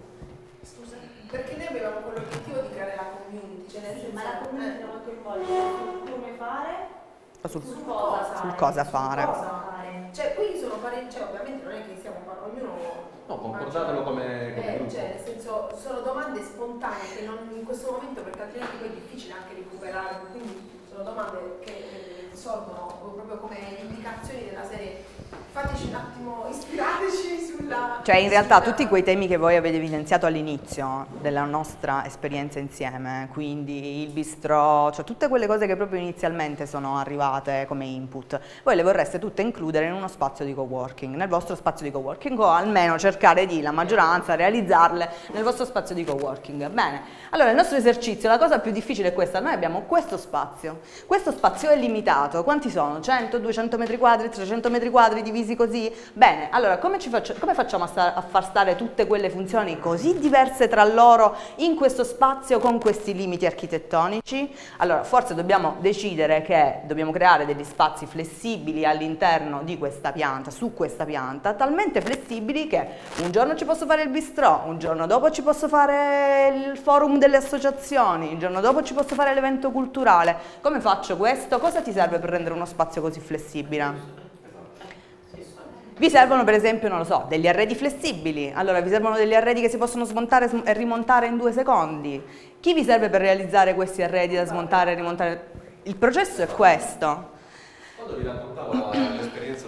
Perché noi avevamo quell'obiettivo di creare la community, cioè nel senso, Ma la community la coinvolgere sul come fare, sul cosa cosa fare. Cioè qui sono parenti, cioè ovviamente non è che stiamo parlando, ognuno... no, concordatelo come gruppo. cioè nel senso, sono domande spontanee che non in questo momento, perché altrimenti poi è difficile anche recuperare, quindi sono domande che sorgono proprio come indicazioni della serie. Fateci un attimo, ispirateci sulla... Cioè in realtà tutti quei temi che voi avete evidenziato all'inizio della nostra esperienza insieme, quindi il bistrò, cioè tutte quelle cose che proprio inizialmente sono arrivate come input, voi le vorreste tutte includere in uno spazio di coworking, nel vostro spazio di coworking, o almeno cercare di, la maggioranza, realizzarle nel vostro spazio di coworking. Bene, allora il nostro esercizio, la cosa più difficile è questa, noi abbiamo questo spazio è limitato, quanti sono? 100, 200 metri quadri, 300 metri quadri divisi così? Bene, allora come facciamo a far stare tutte quelle funzioni così diverse tra loro in questo spazio con questi limiti architettonici? Allora forse dobbiamo decidere che dobbiamo creare degli spazi flessibili all'interno di questa pianta, su questa pianta, talmente flessibili che un giorno ci posso fare il bistrò, un giorno dopo ci posso fare il forum delle associazioni, il giorno dopo ci posso fare l'evento culturale. Come faccio questo? Cosa ti serve per rendere uno spazio così flessibile? Vi servono per esempio, non lo so, degli arredi flessibili, allora vi servono degli arredi che si possono smontare e rimontare in 2 secondi. Chi vi serve per realizzare questi arredi da smontare e rimontare? Il processo è questo. Quando vi raccontavo l'esperienza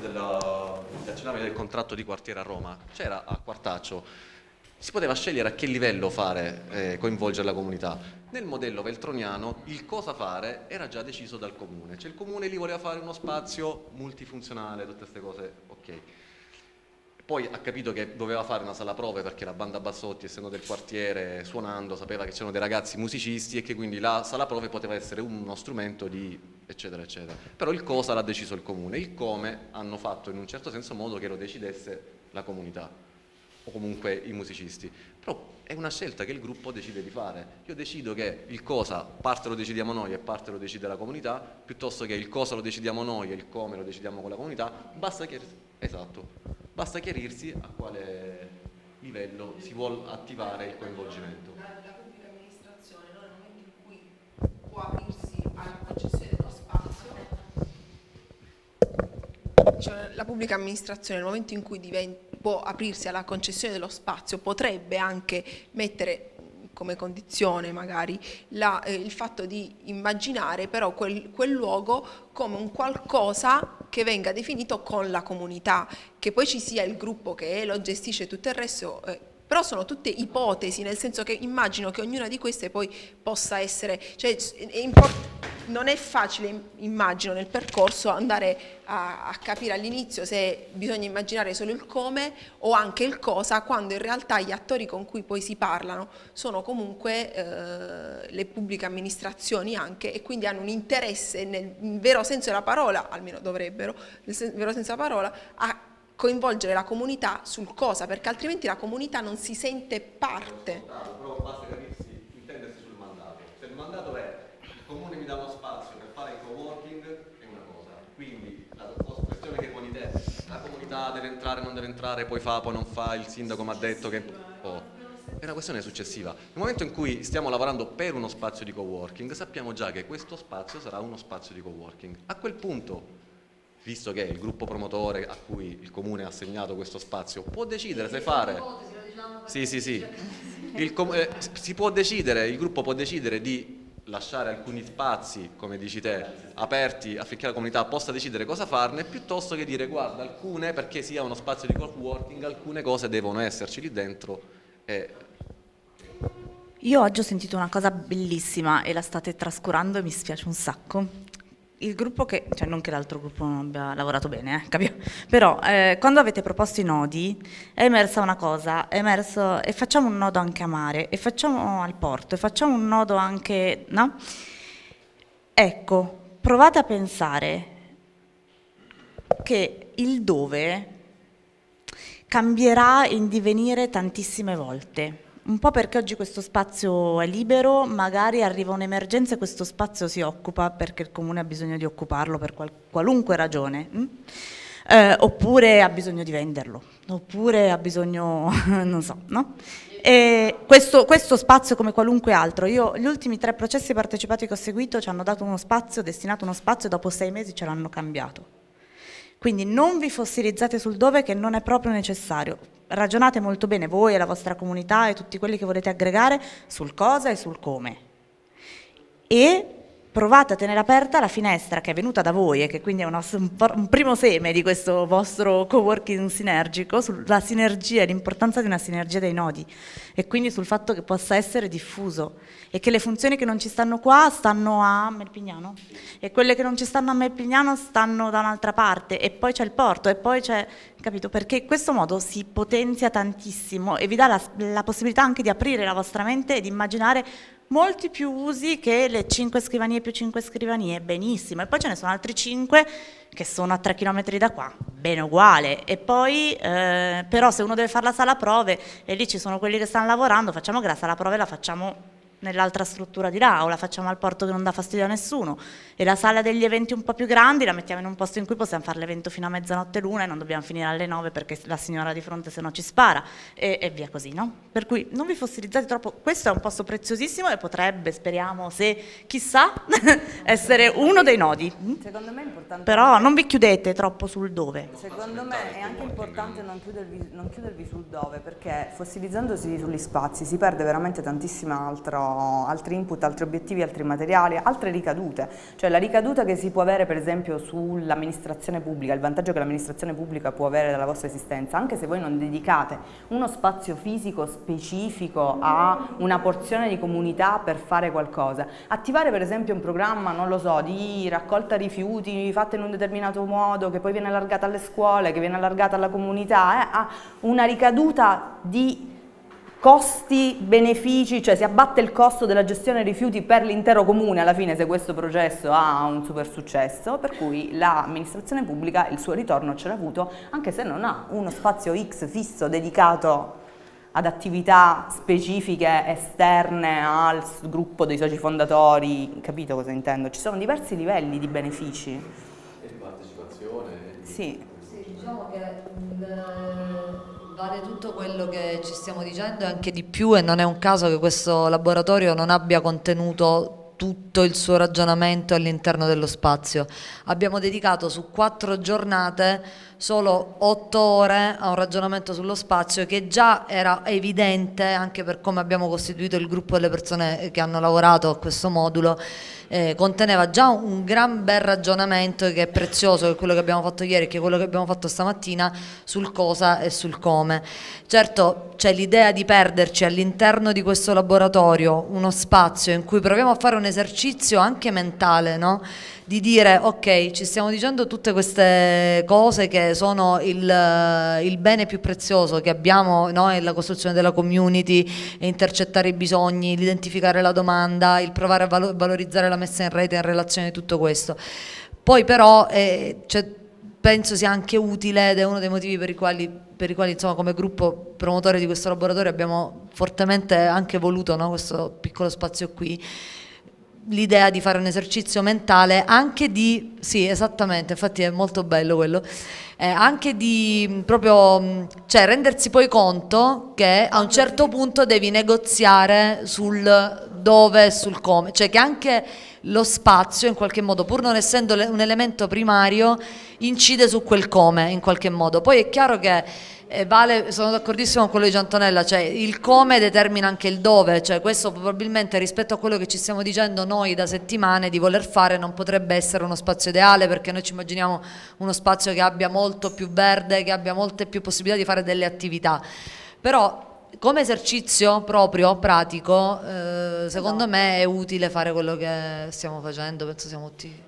del contratto di quartiere a Roma, c'era a Quartaccio, si poteva scegliere a che livello fare, coinvolgere la comunità. Nel modello veltroniano il cosa fare era già deciso dal comune, cioè il comune lì voleva fare uno spazio multifunzionale, tutte queste cose, ok. Poi ha capito che doveva fare una sala prove perché la banda Bassotti, essendo del quartiere, suonando, sapeva che c'erano dei ragazzi musicisti e che quindi la sala prove poteva essere uno strumento di eccetera eccetera. Però il cosa l'ha deciso il comune, il come hanno fatto in un certo senso modo che lo decidesse la comunità o comunque i musicisti. Però è una scelta che il gruppo decide di fare. Io decido che il cosa parte lo decidiamo noi e parte lo decide la comunità, piuttosto che il cosa lo decidiamo noi e il come lo decidiamo con la comunità. Basta chiarirsi a quale livello si vuole attivare il coinvolgimento. La pubblica amministrazione, no? Nel momento in cui può aprirsi alla concessione dello spazio, cioè, la pubblica amministrazione nel momento in cui può aprirsi alla concessione dello spazio potrebbe anche mettere come condizione magari il fatto di immaginare però quel luogo come un qualcosa che venga definito con la comunità, che poi ci sia il gruppo che lo gestisce tutto il resto, però sono tutte ipotesi, nel senso che immagino che ognuna di queste poi possa essere, cioè non è facile, immagino, nel percorso andare a capire all'inizio se bisogna immaginare solo il come o anche il cosa, quando in realtà gli attori con cui poi si parlano sono comunque le pubbliche amministrazioni anche, e quindi hanno un interesse nel vero senso della parola, almeno dovrebbero, nel vero senso della parola, a coinvolgere la comunità sul cosa, perché altrimenti la comunità non si sente parte. Però basta intendersi sul mandato. Se il mandato è il comune mi dà uno spazio per fare il coworking, è una cosa. Quindi la questione che poni te, la comunità deve entrare, non deve entrare, poi fa, poi non fa, il sindaco mi ha detto che... è una questione successiva. Nel momento in cui stiamo lavorando per uno spazio di coworking, sappiamo già che questo spazio sarà uno spazio di coworking. A quel punto, visto che il gruppo promotore a cui il comune ha assegnato questo spazio può decidere se fare... si può decidere, il gruppo può decidere di lasciare alcuni spazi, come dici te, aperti affinché la comunità possa decidere cosa farne, piuttosto che dire guarda, alcune, perché sia uno spazio di co-working, alcune cose devono esserci lì dentro. Io oggi ho sentito una cosa bellissima e la state trascurando e mi spiace un sacco. Il gruppo cioè non che l'altro gruppo non abbia lavorato bene, però quando avete proposto i nodi è emersa una cosa, è emerso e facciamo un nodo anche a mare, e facciamo al porto, e facciamo un nodo anche, no? Ecco, provate a pensare che il dove cambierà in divenire tantissime volte. Un po' perché oggi questo spazio è libero, magari arriva un'emergenza e questo spazio si occupa perché il comune ha bisogno di occuparlo per qualunque ragione, oppure ha bisogno di venderlo, oppure ha bisogno, non so, no? E questo spazio come qualunque altro, gli ultimi 3 processi partecipati che ho seguito ci hanno dato uno spazio, destinato uno spazio e dopo 6 mesi ce l'hanno cambiato. Quindi non vi fossilizzate sul dove, che non è proprio necessario. Ragionate molto bene voi e la vostra comunità e tutti quelli che volete aggregare sul cosa e sul come. E provate a tenere aperta la finestra che è venuta da voi e che quindi è un primo seme di questo vostro coworking sinergico, sulla sinergia e l'importanza di una sinergia dei nodi e quindi sul fatto che possa essere diffuso e che le funzioni che non ci stanno qua stanno a Melpignano e quelle che non ci stanno a Melpignano stanno da un'altra parte e poi c'è il porto e poi c'è, capito? Perché in questo modo si potenzia tantissimo e vi dà la possibilità anche di aprire la vostra mente e di immaginare molti più usi che le 5 scrivanie più 5 scrivanie, benissimo, e poi ce ne sono altri 5 che sono a 3 km da qua, bene uguale, e poi però se uno deve fare la sala prove e lì ci sono quelli che stanno lavorando, facciamo che la sala prove la facciamo nell'altra struttura di là o la facciamo al porto che non dà fastidio a nessuno e la sala degli eventi un po' più grandi la mettiamo in un posto in cui possiamo fare l'evento fino a mezzanotte l'una e non dobbiamo finire alle 9 perché la signora di fronte se no ci spara e via così, no? Per cui non vi fossilizzate troppo, questo è un posto preziosissimo e potrebbe, speriamo, se chissà, essere uno dei nodi. Secondo me è importante. Però non vi chiudete troppo sul dove. Secondo me è anche importante non chiudervi sul dove, perché fossilizzandosi sugli spazi si perde veramente tantissima altri input, altri obiettivi, altri materiali, altre ricadute. Cioè la ricaduta che si può avere per esempio sull'amministrazione pubblica, il vantaggio che l'amministrazione pubblica può avere dalla vostra esistenza, anche se voi non dedicate uno spazio fisico specifico a una porzione di comunità per fare qualcosa. Attivare per esempio un programma, non lo so, di raccolta rifiuti fatta in un determinato modo, che poi viene allargata alle scuole, che viene allargata alla comunità, ha una ricaduta di costi, benefici, cioè si abbatte il costo della gestione dei rifiuti per l'intero comune alla fine se questo processo ha un super successo, per cui l'amministrazione pubblica il suo ritorno ce l'ha avuto anche se non ha uno spazio X fisso dedicato ad attività specifiche esterne al gruppo dei soci fondatori, capito cosa intendo? Ci sono diversi livelli di benefici. E di partecipazione. Sì. Sì, diciamo che vale tutto quello che ci stiamo dicendo e anche di più, e non è un caso che questo laboratorio non abbia contenuto tutto il suo ragionamento all'interno dello spazio. Abbiamo dedicato su 4 giornate solo 8 ore a un ragionamento sullo spazio che già era evidente anche per come abbiamo costituito il gruppo delle persone che hanno lavorato a questo modulo. Conteneva già un gran bel ragionamento che è prezioso, che è quello che abbiamo fatto ieri e che è quello che abbiamo fatto stamattina sul cosa e sul come. Certo c'è l'idea di perderci all'interno di questo laboratorio uno spazio in cui proviamo a fare un esercizio anche mentale, no? Di dire ok, ci stiamo dicendo tutte queste cose che sono il bene più prezioso che abbiamo noi, la costruzione della community, intercettare i bisogni, l'identificare la domanda, il provare a valorizzare la messa in rete in relazione a tutto questo. Poi però penso sia anche utile, ed è uno dei motivi per i quali insomma, come gruppo promotore di questo laboratorio abbiamo fortemente anche voluto, no, questo piccolo spazio qui, l'idea di fare un esercizio mentale anche di, sì esattamente, infatti è molto bello quello, anche di proprio, cioè rendersi poi conto che a un certo punto devi negoziare sul dove e sul come, cioè che anche lo spazio in qualche modo, pur non essendo un elemento primario, incide su quel come in qualche modo. Poi è chiaro che sono d'accordissimo con quello di Giantonella, cioè il come determina anche il dove, cioè questo probabilmente rispetto a quello che ci stiamo dicendo noi da settimane di voler fare non potrebbe essere uno spazio ideale, perché noi ci immaginiamo uno spazio che abbia molto più verde, che abbia molte più possibilità di fare delle attività, però come esercizio proprio pratico secondo me è utile fare quello che stiamo facendo, penso siamo tutti...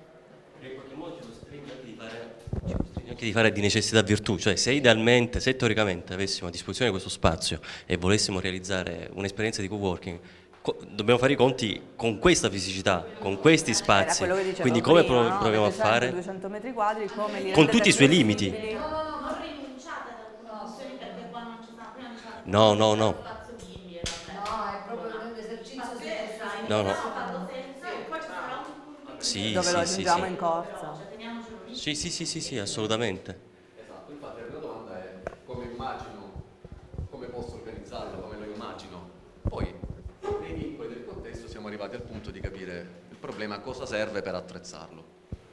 Anche di fare di necessità virtù, cioè se idealmente, se teoricamente avessimo a disposizione questo spazio e volessimo realizzare un'esperienza di co-working, dobbiamo fare i conti con questa fisicità, con questi spazi, quindi come prima, proviamo a fare? 200 metri quadri, come li con rendete tutti i suoi limiti. Non rinunciate ad alcune opzioni perché qua non ci sta, prima dicevamo No, no, no. spazio bimbi, No, è proprio un esercizio No, no. poi ci sarà un punto Sì, dove sì, lo sì, aggiungiamo sì. in corsa. Sì, sì, sì, sì, sì, assolutamente. Esatto, infatti la prima domanda è come immagino, come posso organizzarlo, come lo immagino. Poi nei vincoli del contesto siamo arrivati al punto di capire il problema, cosa serve per attrezzarlo.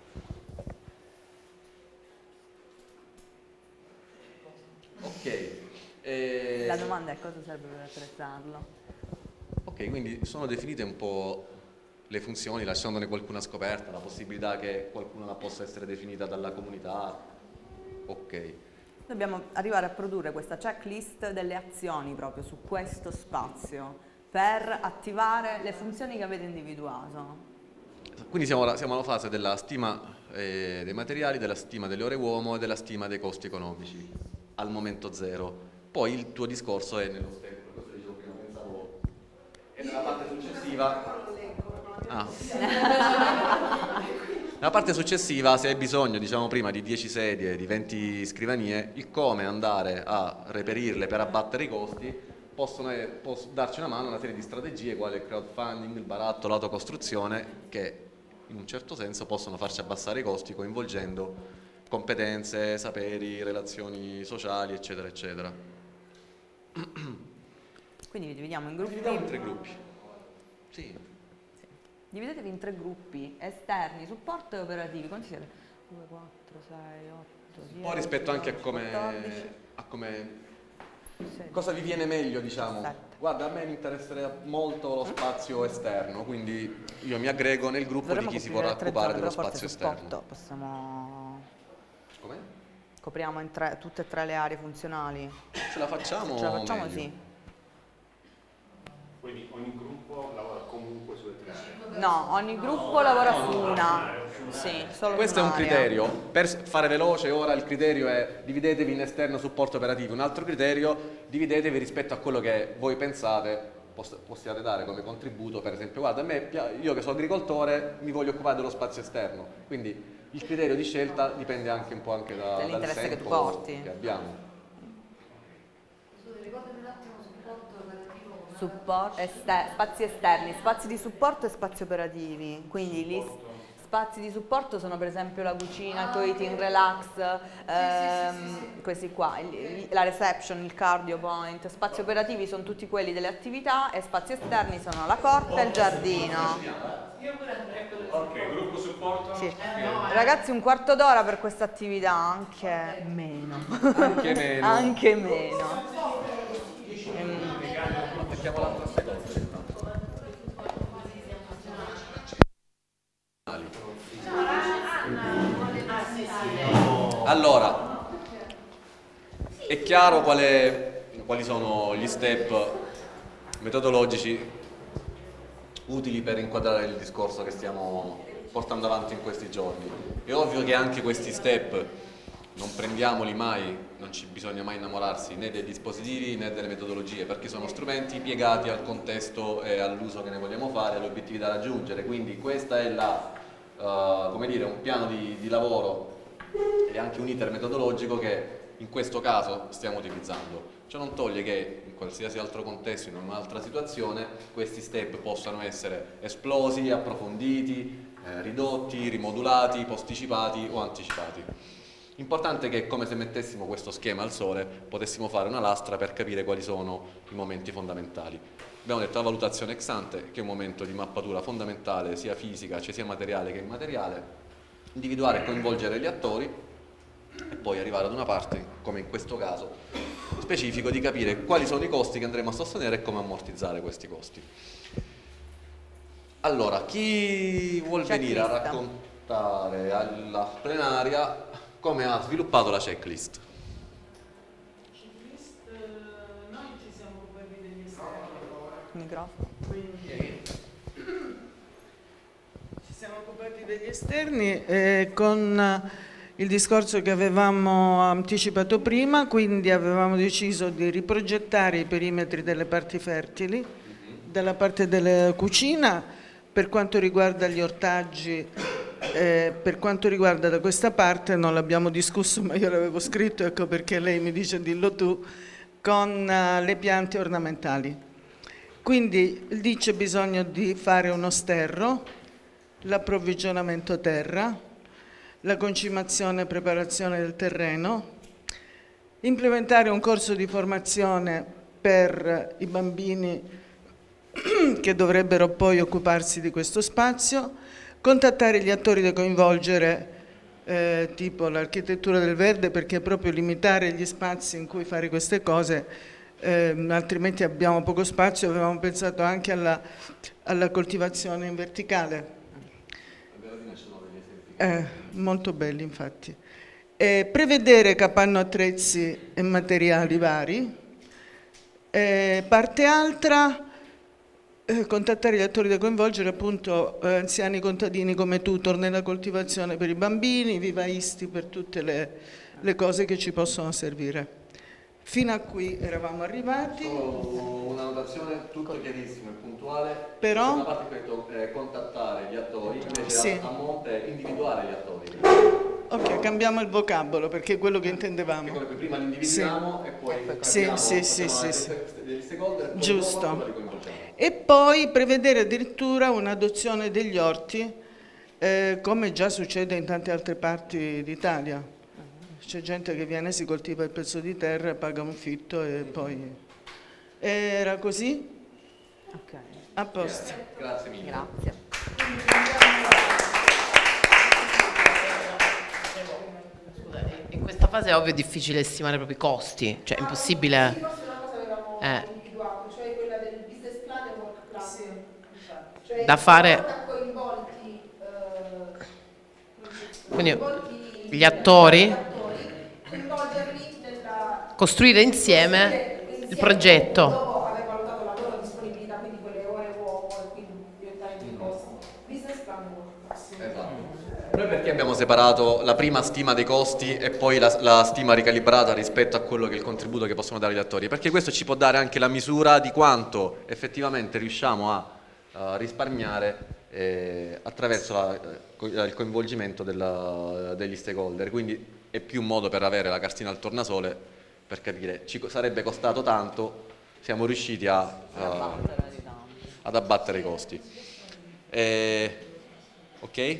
Ok. La domanda è cosa serve per attrezzarlo. Ok, quindi sono definite un po' le funzioni, lasciandone qualcuna scoperta, la possibilità che qualcuna possa essere definita dalla comunità. Ok. Dobbiamo arrivare a produrre questa checklist delle azioni proprio su questo spazio per attivare le funzioni che avete individuato. Quindi siamo alla fase della stima dei materiali, della stima delle ore uomo e della stima dei costi economici al momento zero. Poi il tuo discorso è nello step, questo dicevo prima, pensavo, è nella parte successiva. Nella parte successiva, se hai bisogno, diciamo prima, di 10 sedie, di 20 scrivanie, il come andare a reperirle per abbattere i costi può darci una mano una serie di strategie quali il crowdfunding, il baratto, l'autocostruzione, che in un certo senso possono farci abbassare i costi coinvolgendo competenze, saperi, relazioni sociali, eccetera, eccetera. Quindi vi dividiamo in gruppi. Dividiamo in 3 gruppi. Sì. Dividetevi in 3 gruppi, esterni, supporto e operativi. Quanti siete? 2, 4, 6, 8, 10. Un po' rispetto anche a 14, cosa vi viene meglio, diciamo. 7. Guarda, a me mi interesserebbe molto lo spazio esterno, quindi io mi aggrego nel gruppo di chi si vorrà occupare dello spazio esterno. Possiamo... Come? Copriamo in tutte e 3 le aree funzionali. Ce la facciamo? Ce la facciamo, meglio. sì. Quindi ogni gruppo lavora comunque sulle 3 aree? No, ogni gruppo lavora su una. Sì, solo Questo è un un'area. criterio. Per fare veloce, ora il criterio è dividetevi in esterno supporto operativo. Un altro criterio, dividetevi rispetto a quello che voi pensate possiate dare come contributo. Per esempio, guarda, io che sono agricoltore mi voglio occupare dello spazio esterno. Quindi il criterio di scelta dipende anche un po' anche dal dall'interesse che tu tempo porti. che abbiamo. Ricordami un attimo supporto operativo. Spazi esterni, spazi di supporto e spazi operativi. Quindi gli spazi di supporto sono per esempio la cucina, il co-eating relax, questi qua, la reception, il cardio point. Spazi operativi sono tutti quelli delle attività e spazi esterni sono la corte e il giardino. Ok, gruppo supporto? Sì. Ragazzi, un quarto d'ora per questa attività, anche meno. Anche meno. Anche meno. Mettiamo l'altra seconda. Allora, è chiaro quali sono gli step metodologici utili per inquadrare il discorso che stiamo portando avanti in questi giorni. È ovvio che anche questi step non prendiamoli mai, non ci bisogna mai innamorarsi né dei dispositivi né delle metodologie, perché sono strumenti piegati al contesto e all'uso che ne vogliamo fare, agli obiettivi da raggiungere. Quindi questa è come dire, un piano di lavoro ed è anche un iter metodologico che in questo caso stiamo utilizzando. Ciò non toglie che in qualsiasi altro contesto, in un'altra situazione, questi step possano essere esplosi, approfonditi, ridotti, rimodulati, posticipati o anticipati. Importante che, come se mettessimo questo schema al sole, potessimo fare una lastra per capire quali sono i momenti fondamentali. Abbiamo detto la valutazione ex ante, che è un momento di mappatura fondamentale sia fisica, cioè sia materiale che immateriale, individuare e coinvolgere gli attori e poi arrivare ad una parte, come in questo caso, specifico di capire quali sono i costi che andremo a sostenere e come ammortizzare questi costi. Allora, chi vuol venire a raccontare alla plenaria come ha sviluppato la checklist? Noi ci siamo occupati degli esterni. Microfono. Quindi ci siamo occupati degli esterni con il discorso che avevamo anticipato prima, quindi avevamo deciso di riprogettare i perimetri delle parti fertili, dalla parte della cucina, per quanto riguarda gli ortaggi, per quanto riguarda da questa parte, non l'abbiamo discusso ma io l'avevo scritto, ecco perché lei mi dice dillo tu, con le piante ornamentali. Quindi lì c'è bisogno di fare uno sterro, l'approvvigionamento terra, la concimazione e preparazione del terreno, implementare un corso di formazione per i bambini che dovrebbero poi occuparsi di questo spazio, contattare gli attori da coinvolgere, tipo l'architettura del verde, perché proprio limitare gli spazi in cui fare queste cose, altrimenti abbiamo poco spazio. Avevamo pensato anche alla coltivazione in verticale. Molto belli infatti. Prevedere capanno attrezzi e materiali vari. Parte altra, contattare gli attori da coinvolgere, appunto anziani contadini come tutor nella coltivazione per i bambini, vivaisti per tutte le cose che ci possono servire. Fino a qui eravamo arrivati. Solo una notazione, tutto chiarissimo e puntuale. Però una parte che ho detto contattare gli attori, invece sì. a monte individuare gli attori. Ok, cambiamo il vocabolo perché è quello che intendevamo. Che prima li individuiamo e poi degli stakeholder, giusto. E poi prevedere addirittura un'adozione degli orti, come già succede in tante altre parti d'Italia. C'è gente che viene, si coltiva il pezzo di terra, paga un fitto e poi... Era così? Ok. A posto. Grazie mille. Grazie. In questa fase è ovvio difficile stimare proprio i costi, cioè è impossibile. Sì, forse una cosa avevamo individuato, cioè quella del business plan e work plan. Cioè Da fare. Quindi gli attori, costruire insieme il progetto. Dopo aver valutato la loro disponibilità, quindi quelle ore uomo e quindi diventare i costi. Business plan e work plan. Esatto. Noi perché abbiamo separato la prima stima dei costi e poi la stima ricalibrata rispetto a quello che è il contributo che possono dare gli attori? Perché questo ci può dare anche la misura di quanto effettivamente riusciamo a risparmiare attraverso il coinvolgimento degli stakeholder. Quindi è più un modo per avere la cartina al tornasole, per capire ci sarebbe costato tanto, siamo riusciti ad abbattere i costi. Ok?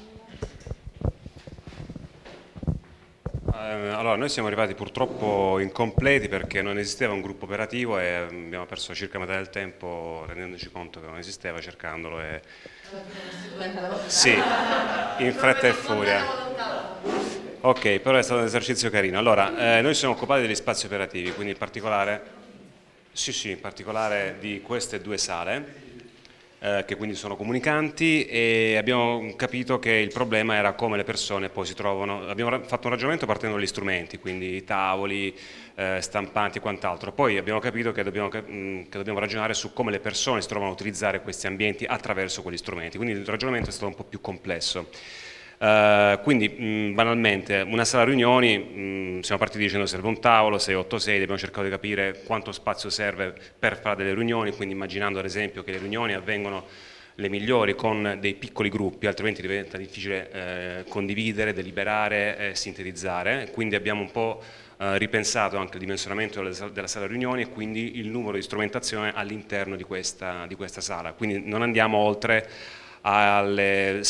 Allora, noi siamo arrivati purtroppo incompleti perché non esisteva un gruppo operativo e abbiamo perso circa metà del tempo rendendoci conto che non esisteva, cercandolo e... Sì, in fretta e furia. Ok, però è stato un esercizio carino. Allora, noi ci siamo occupati degli spazi operativi, quindi in particolare, in particolare di queste due sale, che quindi sono comunicanti, e abbiamo capito che il problema era come le persone poi si trovano. Abbiamo fatto un ragionamento partendo dagli strumenti, quindi tavoli, stampanti e quant'altro. Poi abbiamo capito che dobbiamo ragionare su come le persone si trovano a utilizzare questi ambienti attraverso quegli strumenti, quindi il ragionamento è stato un po' più complesso. Quindi banalmente una sala riunioni, siamo partiti dicendo serve un tavolo 686, abbiamo cercato di capire quanto spazio serve per fare delle riunioni, quindi immaginando ad esempio che le riunioni avvengono le migliori con dei piccoli gruppi, altrimenti diventa difficile condividere, deliberare, sintetizzare. Quindi abbiamo un po' ripensato anche il dimensionamento della sala riunioni e quindi il numero di strumentazione all'interno di questa sala, quindi non andiamo oltre dalle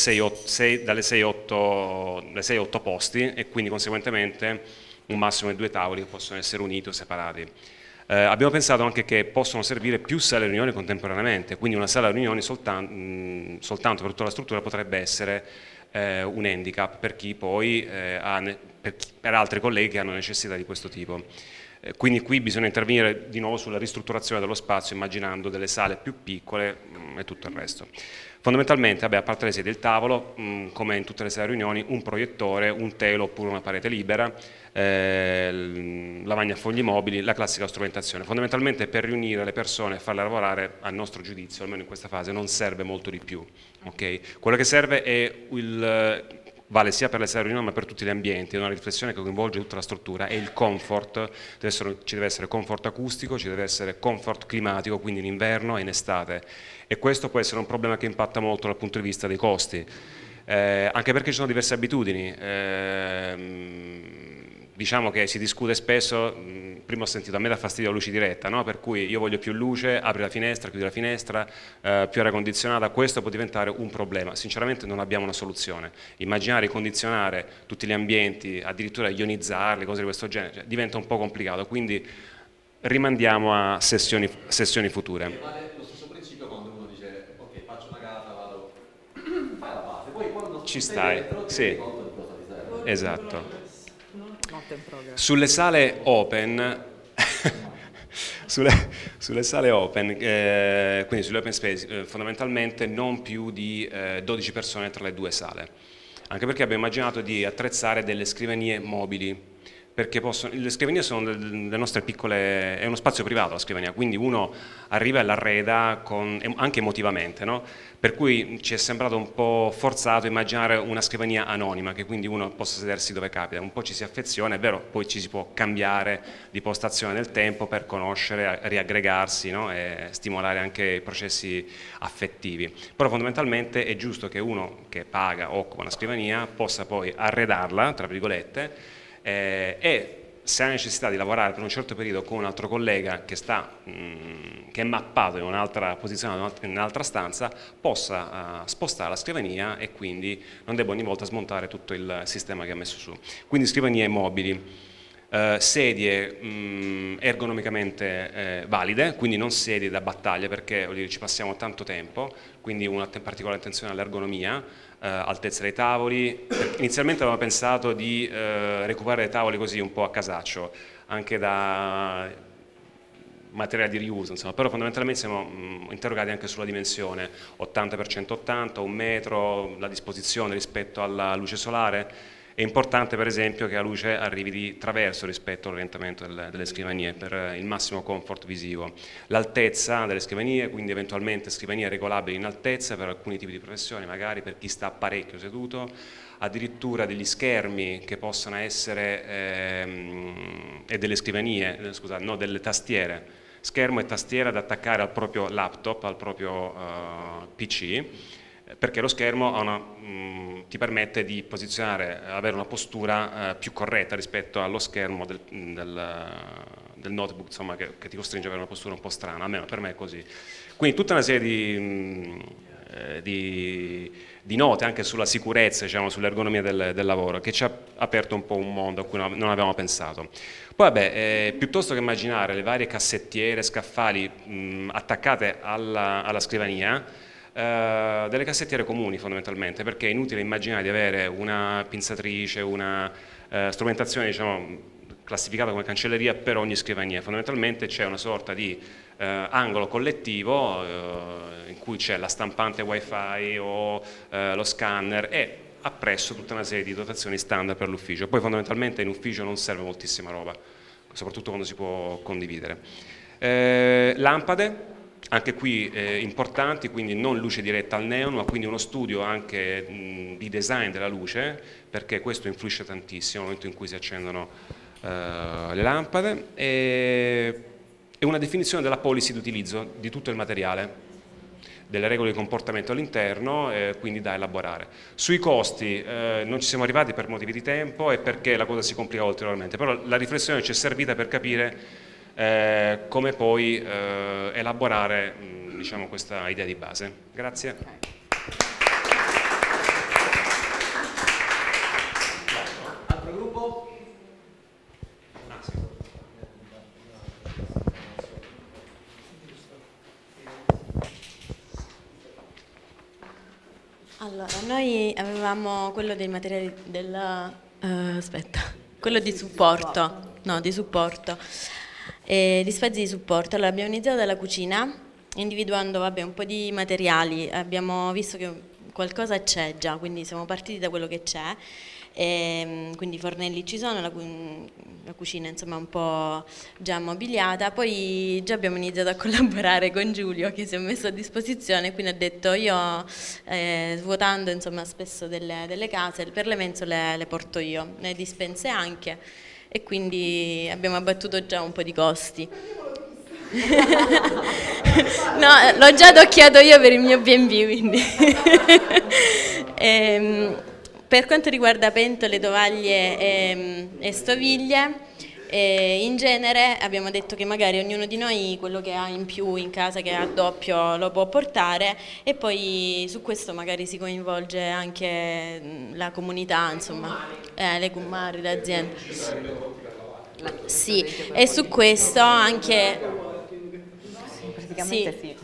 6-8 posti e quindi conseguentemente un massimo di 2 tavoli che possono essere uniti o separati. Abbiamo pensato anche che possono servire più sale riunioni contemporaneamente, quindi una sala riunioni soltanto per tutta la struttura potrebbe essere un handicap per chi poi per altri colleghi che hanno necessità di questo tipo. Quindi qui bisogna intervenire di nuovo sulla ristrutturazione dello spazio, immaginando delle sale più piccole e tutto il resto. Fondamentalmente, a parte le sedie, il tavolo, come in tutte le sale riunioni, un proiettore, un telo oppure una parete libera, lavagna a fogli mobili, la classica strumentazione. Fondamentalmente per riunire le persone e farle lavorare, a nostro giudizio, almeno in questa fase, non serve molto di più. Okay? Quello che serve è vale sia per le sale riunioni ma per tutti gli ambienti, è una riflessione che coinvolge tutta la struttura, e il comfort, ci deve essere comfort acustico, ci deve essere comfort climatico, quindi in inverno e in estate, e questo può essere un problema che impatta molto dal punto di vista dei costi, anche perché ci sono diverse abitudini. Diciamo che si discute spesso, prima ho sentito, a me dà fastidio la luce diretta, no? Per cui io voglio più luce, apri la finestra, chiudi la finestra, più aria condizionata, questo può diventare un problema. Sinceramente non abbiamo una soluzione. Immaginare di condizionare tutti gli ambienti, addirittura ionizzarli, cose di questo genere, cioè, diventa un po' complicato, quindi rimandiamo a sessioni future. Vale lo stesso principio quando uno dice, ok, faccio una gara, vado, fai la base, poi quando ci stai, dentro, sì, conto di cosa ti serve. esatto. Sulle sale open, sulle sale open, quindi sulle open space, fondamentalmente non più di 12 persone tra le due sale, anche perché abbiamo immaginato di attrezzare delle scrivanie mobili, perché le scrivanie sono le nostre piccole, è uno spazio privato la scrivania, quindi uno arriva e l'arreda anche emotivamente, no? Per cui ci è sembrato un po' forzato immaginare una scrivania anonima, che quindi uno possa sedersi dove capita, un po' ci si affeziona, è vero, poi ci si può cambiare di postazione nel tempo per conoscere, riaggregarsi, no? E stimolare anche i processi affettivi, però fondamentalmente è giusto che uno che paga o occupa una scrivania possa poi arredarla, tra virgolette, e se ha necessità di lavorare per un certo periodo con un altro collega che è mappato in un'altra posizione, in un'altra stanza, possa spostare la scrivania e quindi non debba ogni volta smontare tutto il sistema che ha messo su. Quindi scrivanie mobili, sedie ergonomicamente valide, quindi non sedie da battaglia, perché ci passiamo tanto tempo, quindi una particolare attenzione all'ergonomia, altezza dei tavoli. Inizialmente avevamo pensato di recuperare i tavoli così un po' a casaccio, anche da materiale di riuso, insomma, però fondamentalmente siamo interrogati anche sulla dimensione 80x180, 1 metro, la disposizione rispetto alla luce solare. È importante per esempio che la luce arrivi di traverso rispetto all'orientamento delle scrivanie per il massimo comfort visivo. L'altezza delle scrivanie, quindi eventualmente scrivanie regolabili in altezza per alcuni tipi di professioni, magari per chi sta parecchio seduto, addirittura degli schermi che possano essere e delle scrivanie, scusate, no, delle tastiere, schermo e tastiera da attaccare al proprio laptop, al proprio PC, perché lo schermo ti permette di posizionare, avere una postura più corretta rispetto allo schermo del notebook, insomma, che ti costringe ad avere una postura un po' strana, almeno per me è così. Quindi tutta una serie di note anche sulla sicurezza, diciamo, sull'ergonomia del lavoro, che ci ha aperto un po' un mondo a cui non avevamo pensato. Poi vabbè, piuttosto che immaginare le varie cassettiere, scaffali attaccate alla scrivania, delle cassettiere comuni fondamentalmente, perché è inutile immaginare di avere una pinzatrice, una strumentazione, diciamo, classificata come cancelleria per ogni scrivania. Fondamentalmente c'è una sorta di angolo collettivo in cui c'è la stampante wifi o lo scanner e appresso tutta una serie di dotazioni standard per l'ufficio. Poi fondamentalmente in ufficio non serve moltissima roba, soprattutto quando si può condividere. Lampade, anche qui importanti, quindi non luce diretta al neon, ma quindi uno studio anche di design della luce, perché questo influisce tantissimo nel momento in cui si accendono le lampade, e una definizione della policy di utilizzo di tutto il materiale, delle regole di comportamento all'interno, quindi da elaborare. Sui costi non ci siamo arrivati per motivi di tempo e perché la cosa si complica ulteriormente, però la riflessione ci è servita per capire come poi elaborare diciamo, questa idea di base. Grazie. Altro gruppo? Allora, noi avevamo quello dei materiali quello di supporto. no, di supporto, di spazi di supporto. Allora abbiamo iniziato dalla cucina, individuando un po' di materiali, abbiamo visto che qualcosa c'è già, quindi siamo partiti da quello che c'è. Quindi i fornelli ci sono, la cucina insomma un po' già mobiliata, poi già abbiamo iniziato a collaborare con Giulio che si è messo a disposizione, quindi ha detto io svuotando insomma spesso delle case, per le mensole le porto io, le dispense anche, e quindi abbiamo abbattuto già un po' di costi. No, l'ho già adocchiato io per il mio B&B, quindi per quanto riguarda pentole, tovaglie e stoviglie, in genere abbiamo detto che magari ognuno di noi quello che ha in più in casa, che ha doppio, lo può portare, e poi su questo magari si coinvolge anche la comunità, insomma, le cumari, le aziende. Sì, e su questo anche... Praticamente sì.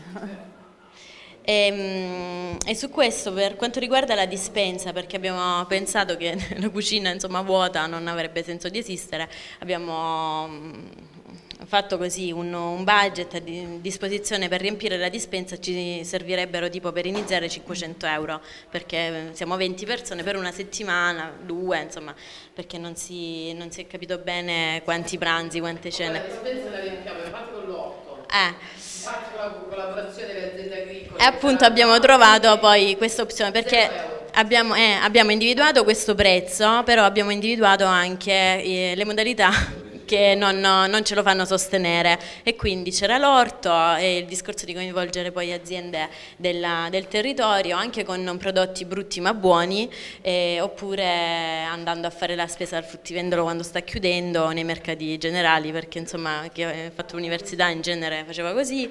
E su questo, per quanto riguarda la dispensa, perché abbiamo pensato che la cucina insomma vuota non avrebbe senso di esistere, abbiamo fatto così un budget a disposizione per riempire la dispensa. Ci servirebbero tipo per iniziare 500 euro, perché siamo 20 persone per una settimana, 2 insomma, perché non si è capito bene quanti pranzi, quante cene. La dispensa la riempiamo, infatti con l'8. Faccio la collaborazione delle aziende agricole. E appunto abbiamo trovato poi questa opzione, perché abbiamo individuato questo prezzo, però abbiamo individuato anche le modalità che non ce lo fanno sostenere, e quindi c'era l'orto e il discorso di coinvolgere poi aziende del territorio anche con prodotti brutti ma buoni, oppure andando a fare la spesa al fruttivendolo quando sta chiudendo, nei mercati generali, perché insomma chi ha fatto l'università in genere faceva così.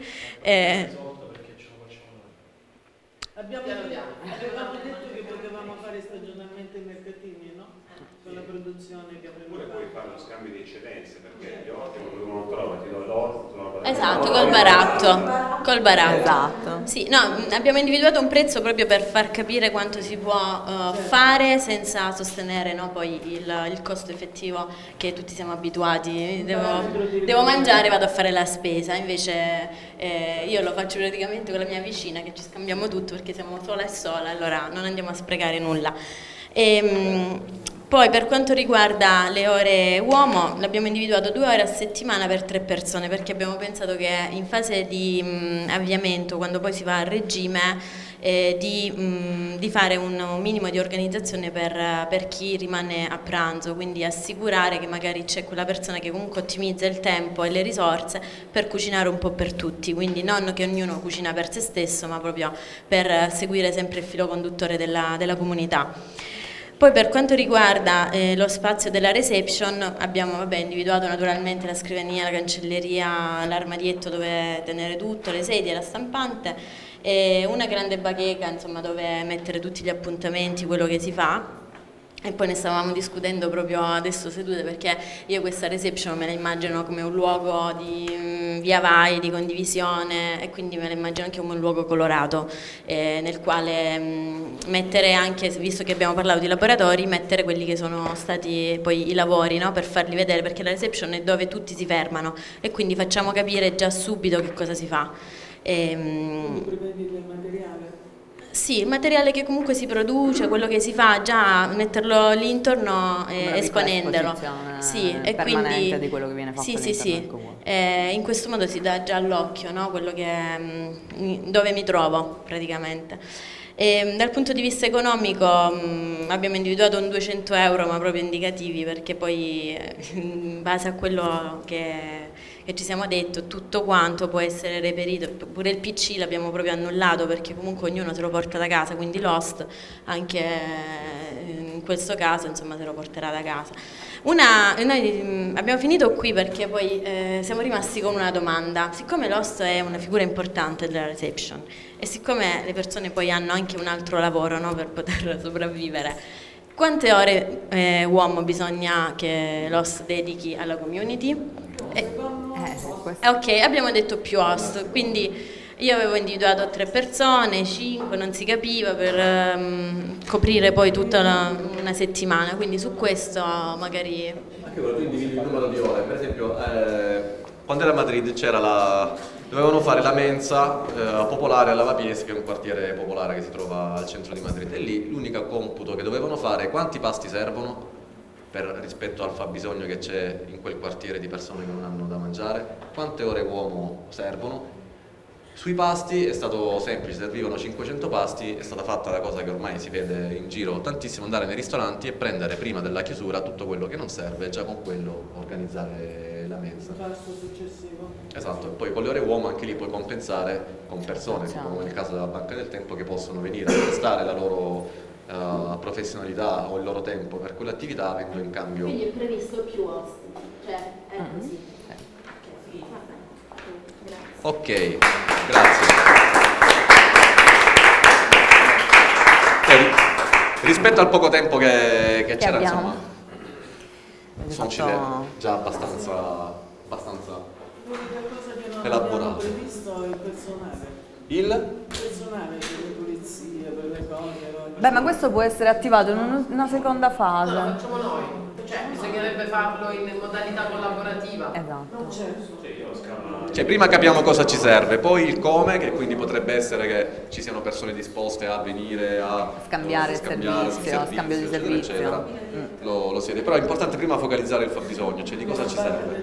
Avevamo detto che potevamo fare stagionalmente i mercatini, no? Con la produzione che avremmo fatto. Puoi fare lo scambio di eccedenze, perché gli orti non trovo, ti do l'orto. Esatto, col baratto. Esatto. Sì, no, abbiamo individuato un prezzo proprio per far capire quanto si può fare senza sostenere, no, poi il costo effettivo che tutti siamo abituati. Devo mangiare, vado a fare la spesa, invece io lo faccio praticamente con la mia vicina, che ci scambiamo tutto perché siamo sola e sola, allora non andiamo a sprecare nulla. Poi per quanto riguarda le ore uomo, l'abbiamo individuato 2 ore a settimana per 3 persone, perché abbiamo pensato che in fase di avviamento, quando poi si va a regime, di fare un minimo di organizzazione per chi rimane a pranzo, quindi assicurare che magari c'è quella persona che comunque ottimizza il tempo e le risorse per cucinare un po' per tutti, quindi non che ognuno cucina per se stesso, ma proprio per seguire sempre il filo conduttore della comunità. Poi per quanto riguarda lo spazio della reception, abbiamo individuato naturalmente la scrivania, la cancelleria, l'armadietto dove tenere tutto, le sedie, la stampante, e una grande bacheca insomma, dove mettere tutti gli appuntamenti, quello che si fa. E poi ne stavamo discutendo proprio adesso sedute, perché io questa reception me la immagino come un luogo di via vai, di condivisione, e quindi me la immagino anche come un luogo colorato, nel quale mettere anche, visto che abbiamo parlato di laboratori, mettere quelli che sono stati poi i lavori, no? Per farli vedere, perché la reception è dove tutti si fermano e quindi facciamo capire già subito che cosa si fa. Quindi prevedi del materiale? Sì, il materiale che comunque si produce, quello che si fa, già metterlo lì intorno esponendolo. Sì, e quindi di quello che viene fatto sì. In questo modo si dà già all'occhio, no? Quello che dove mi trovo praticamente. Dal punto di vista economico abbiamo individuato un 200 euro, ma proprio indicativi, perché poi in base a quello che ci siamo detto tutto quanto può essere reperito, pure il PC l'abbiamo proprio annullato perché comunque ognuno se lo porta da casa, quindi l'host anche in questo caso insomma se lo porterà da casa. Noi abbiamo finito qui perché poi siamo rimasti con una domanda. Siccome l'host è una figura importante della reception e siccome le persone poi hanno anche un altro lavoro, no, per poter sopravvivere, quante ore uomo bisogna che l'host dedichi alla community? Ok, abbiamo detto più host, quindi io avevo individuato 3 persone, 5, non si capiva, per coprire poi tutta una settimana, quindi su questo magari Anche quando tu individui il numero di ore, per esempio quando era a Madrid dovevano fare la mensa popolare a Lavapiés, che è un quartiere popolare che si trova al centro di Madrid, e lì l'unico computo che dovevano fare è quanti pasti servono rispetto al fabbisogno che c'è in quel quartiere di persone che non hanno da mangiare, quante ore uomo servono. Sui pasti è stato semplice, servivano 500 pasti, è stata fatta la cosa che ormai si vede in giro tantissimo, andare nei ristoranti e prendere prima della chiusura tutto quello che non serve e già con quello organizzare la mensa. Successivo. Esatto, e poi con le ore uomo anche lì puoi compensare con persone, come nel caso della Banca del Tempo, che possono venire a prestare la loro professionalità o il loro tempo per quell'attività, avendo in cambio... Quindi è previsto più host, cioè è così. Ok, grazie. Rispetto al poco tempo che c'era, insomma, sono uscite già abbastanza elaborate. Avete visto il personale? Il personale per le pulizie, per le cose. Beh, ma questo può essere attivato in una seconda fase. No, lo facciamo noi, cioè bisognerebbe farlo in modalità collaborativa. Esatto. Cioè, prima capiamo cosa ci serve, poi il come, che quindi potrebbe essere che ci siano persone disposte a venire a scambiare il servizio, scambio di servizio. Eccetera. Lo siete, però è importante prima focalizzare il fabbisogno, cioè di cosa ci serve.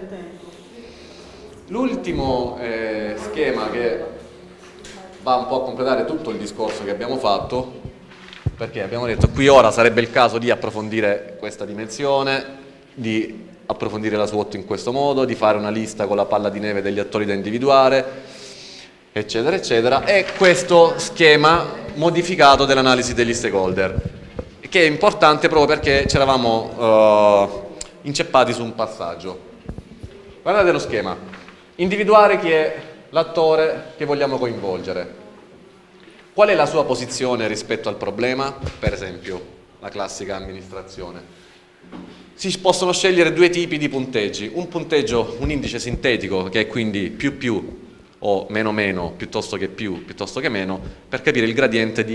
L'ultimo schema che va un po' a completare tutto il discorso che abbiamo fatto, perché abbiamo detto qui ora sarebbe il caso di approfondire questa dimensione, di approfondire la SWOT in questo modo, di fare una lista con la palla di neve degli attori da individuare, eccetera, eccetera, e questo schema modificato dell'analisi degli stakeholder, che è importante proprio perché ci eravamo inceppati su un passaggio. Guardate lo schema: individuare chi è l'attore che vogliamo coinvolgere, qual è la sua posizione rispetto al problema, per esempio la classica amministrazione. Si possono scegliere due tipi di punteggi, un punteggio, un indice sintetico, che è quindi più o meno piuttosto che più piuttosto che meno, per capire il gradiente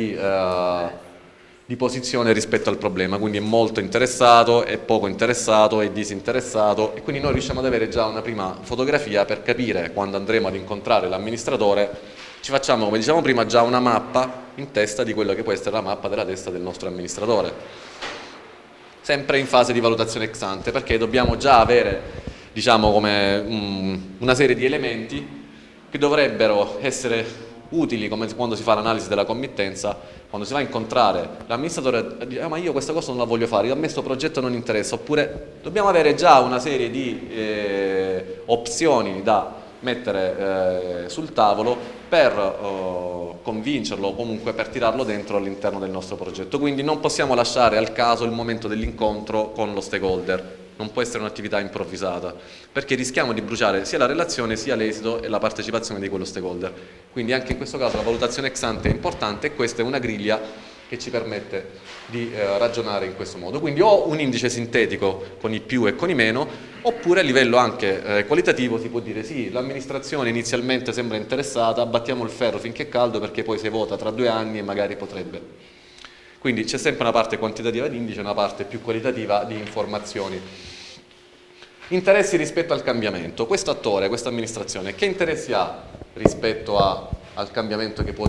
di posizione rispetto al problema, quindi è molto interessato, è poco interessato, è disinteressato, e quindi noi riusciamo ad avere già una prima fotografia per capire, quando andremo ad incontrare l'amministratore, ci facciamo, come dicevamo prima, già una mappa in testa di quello che può essere la mappa della testa del nostro amministratore. Sempre in fase di valutazione ex ante, perché dobbiamo già avere, diciamo, come una serie di elementi che dovrebbero essere utili, come quando si fa l'analisi della committenza, quando si va a incontrare l'amministratore, dice ma io questa cosa non la voglio fare, a me questo progetto non interessa, oppure dobbiamo avere già una serie di opzioni da mettere sul tavolo per convincerlo o comunque per tirarlo dentro all'interno del nostro progetto. Quindi non possiamo lasciare al caso il momento dell'incontro con lo stakeholder, non può essere un'attività improvvisata, perché rischiamo di bruciare sia la relazione sia l'esito e la partecipazione di quello stakeholder. Quindi anche in questo caso la valutazione ex ante è importante, e questa è una griglia che ci permette di ragionare in questo modo. Quindi o un indice sintetico con i più e con i meno, oppure a livello anche qualitativo si può dire sì, l'amministrazione inizialmente sembra interessata, battiamo il ferro finché è caldo, perché poi si vota tra 2 anni e magari potrebbe. Quindi c'è sempre una parte quantitativa di indice e una parte più qualitativa di informazioni. Interessi rispetto al cambiamento. Questo attore, questa amministrazione, che interessi ha rispetto al cambiamento che può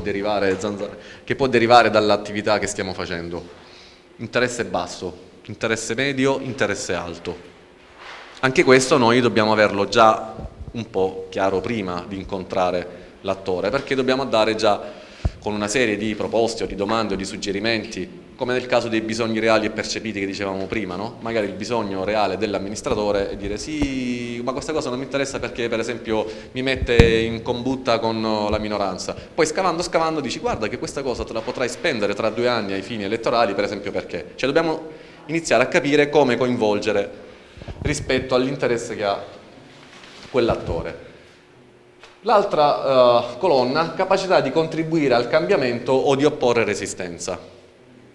derivare dall'attività che stiamo facendo? Interesse basso, interesse medio, interesse alto. Anche questo noi dobbiamo averlo già un po' chiaro prima di incontrare l'attore, perché dobbiamo andare già con una serie di proposte o di domande o di suggerimenti, come nel caso dei bisogni reali e percepiti che dicevamo prima, no? Magari il bisogno reale dell'amministratore è dire sì, ma questa cosa non mi interessa perché per esempio mi mette in combutta con la minoranza. Poi scavando dici guarda che questa cosa te la potrai spendere tra 2 anni ai fini elettorali, per esempio perché? Cioè dobbiamo iniziare a capire come coinvolgere rispetto all'interesse che ha quell'attore. L'altra colonna, capacità di contribuire al cambiamento o di opporre resistenza.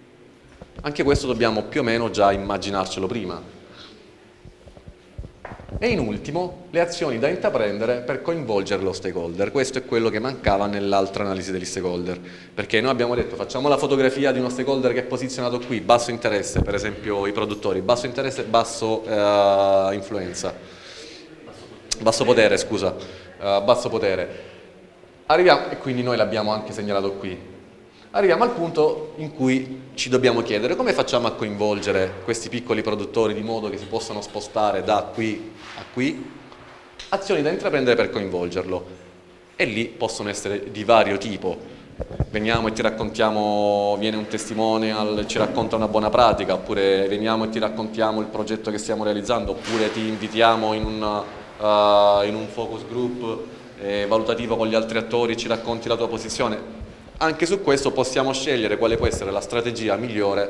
Anche questo dobbiamo più o meno già immaginarcelo prima. E in ultimo, le azioni da intraprendere per coinvolgere lo stakeholder. Questo è quello che mancava nell'altra analisi degli stakeholder, perché noi abbiamo detto facciamo la fotografia di uno stakeholder che è posizionato qui, basso interesse, per esempio i produttori, basso interesse, basso influenza, basso potere, scusa, basso potere. Arriviamo, e quindi noi l'abbiamo anche segnalato qui. Arriviamo al punto in cui ci dobbiamo chiedere come facciamo a coinvolgere questi piccoli produttori di modo che si possano spostare da qui a qui, azioni da intraprendere per coinvolgerlo, e lì possono essere di vario tipo. Veniamo e ti raccontiamo, viene un testimonial, ci racconta una buona pratica, oppure veniamo e ti raccontiamo il progetto che stiamo realizzando, oppure ti invitiamo in un focus group valutativo con gli altri attori, ci racconti la tua posizione. Anche su questo possiamo scegliere quale può essere la strategia migliore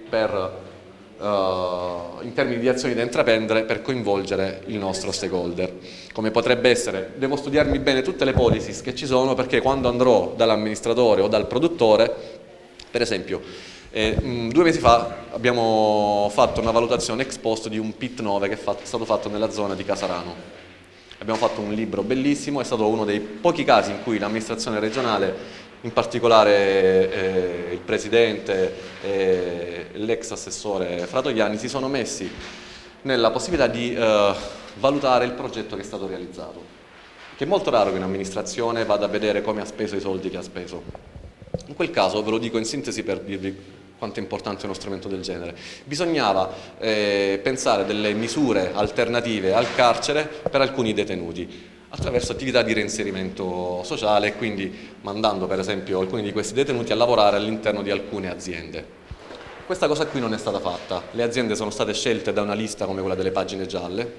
in termini di azioni da intraprendere per coinvolgere il nostro stakeholder. Come potrebbe essere, devo studiarmi bene tutte le policies che ci sono, perché quando andrò dall'amministratore o dal produttore, per esempio, 2 mesi fa abbiamo fatto una valutazione ex post di un PIT 9 che è stato fatto nella zona di Casarano. Abbiamo fatto un libro bellissimo, è stato uno dei pochi casi in cui l'amministrazione regionale, in particolare il presidente e l'ex assessore Fratoianni, si sono messi nella possibilità di valutare il progetto che è stato realizzato, che è molto raro che un'amministrazione vada a vedere come ha speso i soldi che ha speso. In quel caso, ve lo dico in sintesi per dirvi quanto è importante uno strumento del genere, bisognava pensare delle misure alternative al carcere per alcuni detenuti, attraverso attività di reinserimento sociale, quindi mandando per esempio alcuni di questi detenuti a lavorare all'interno di alcune aziende. Questa cosa qui non è stata fatta, le aziende sono state scelte da una lista come quella delle pagine gialle,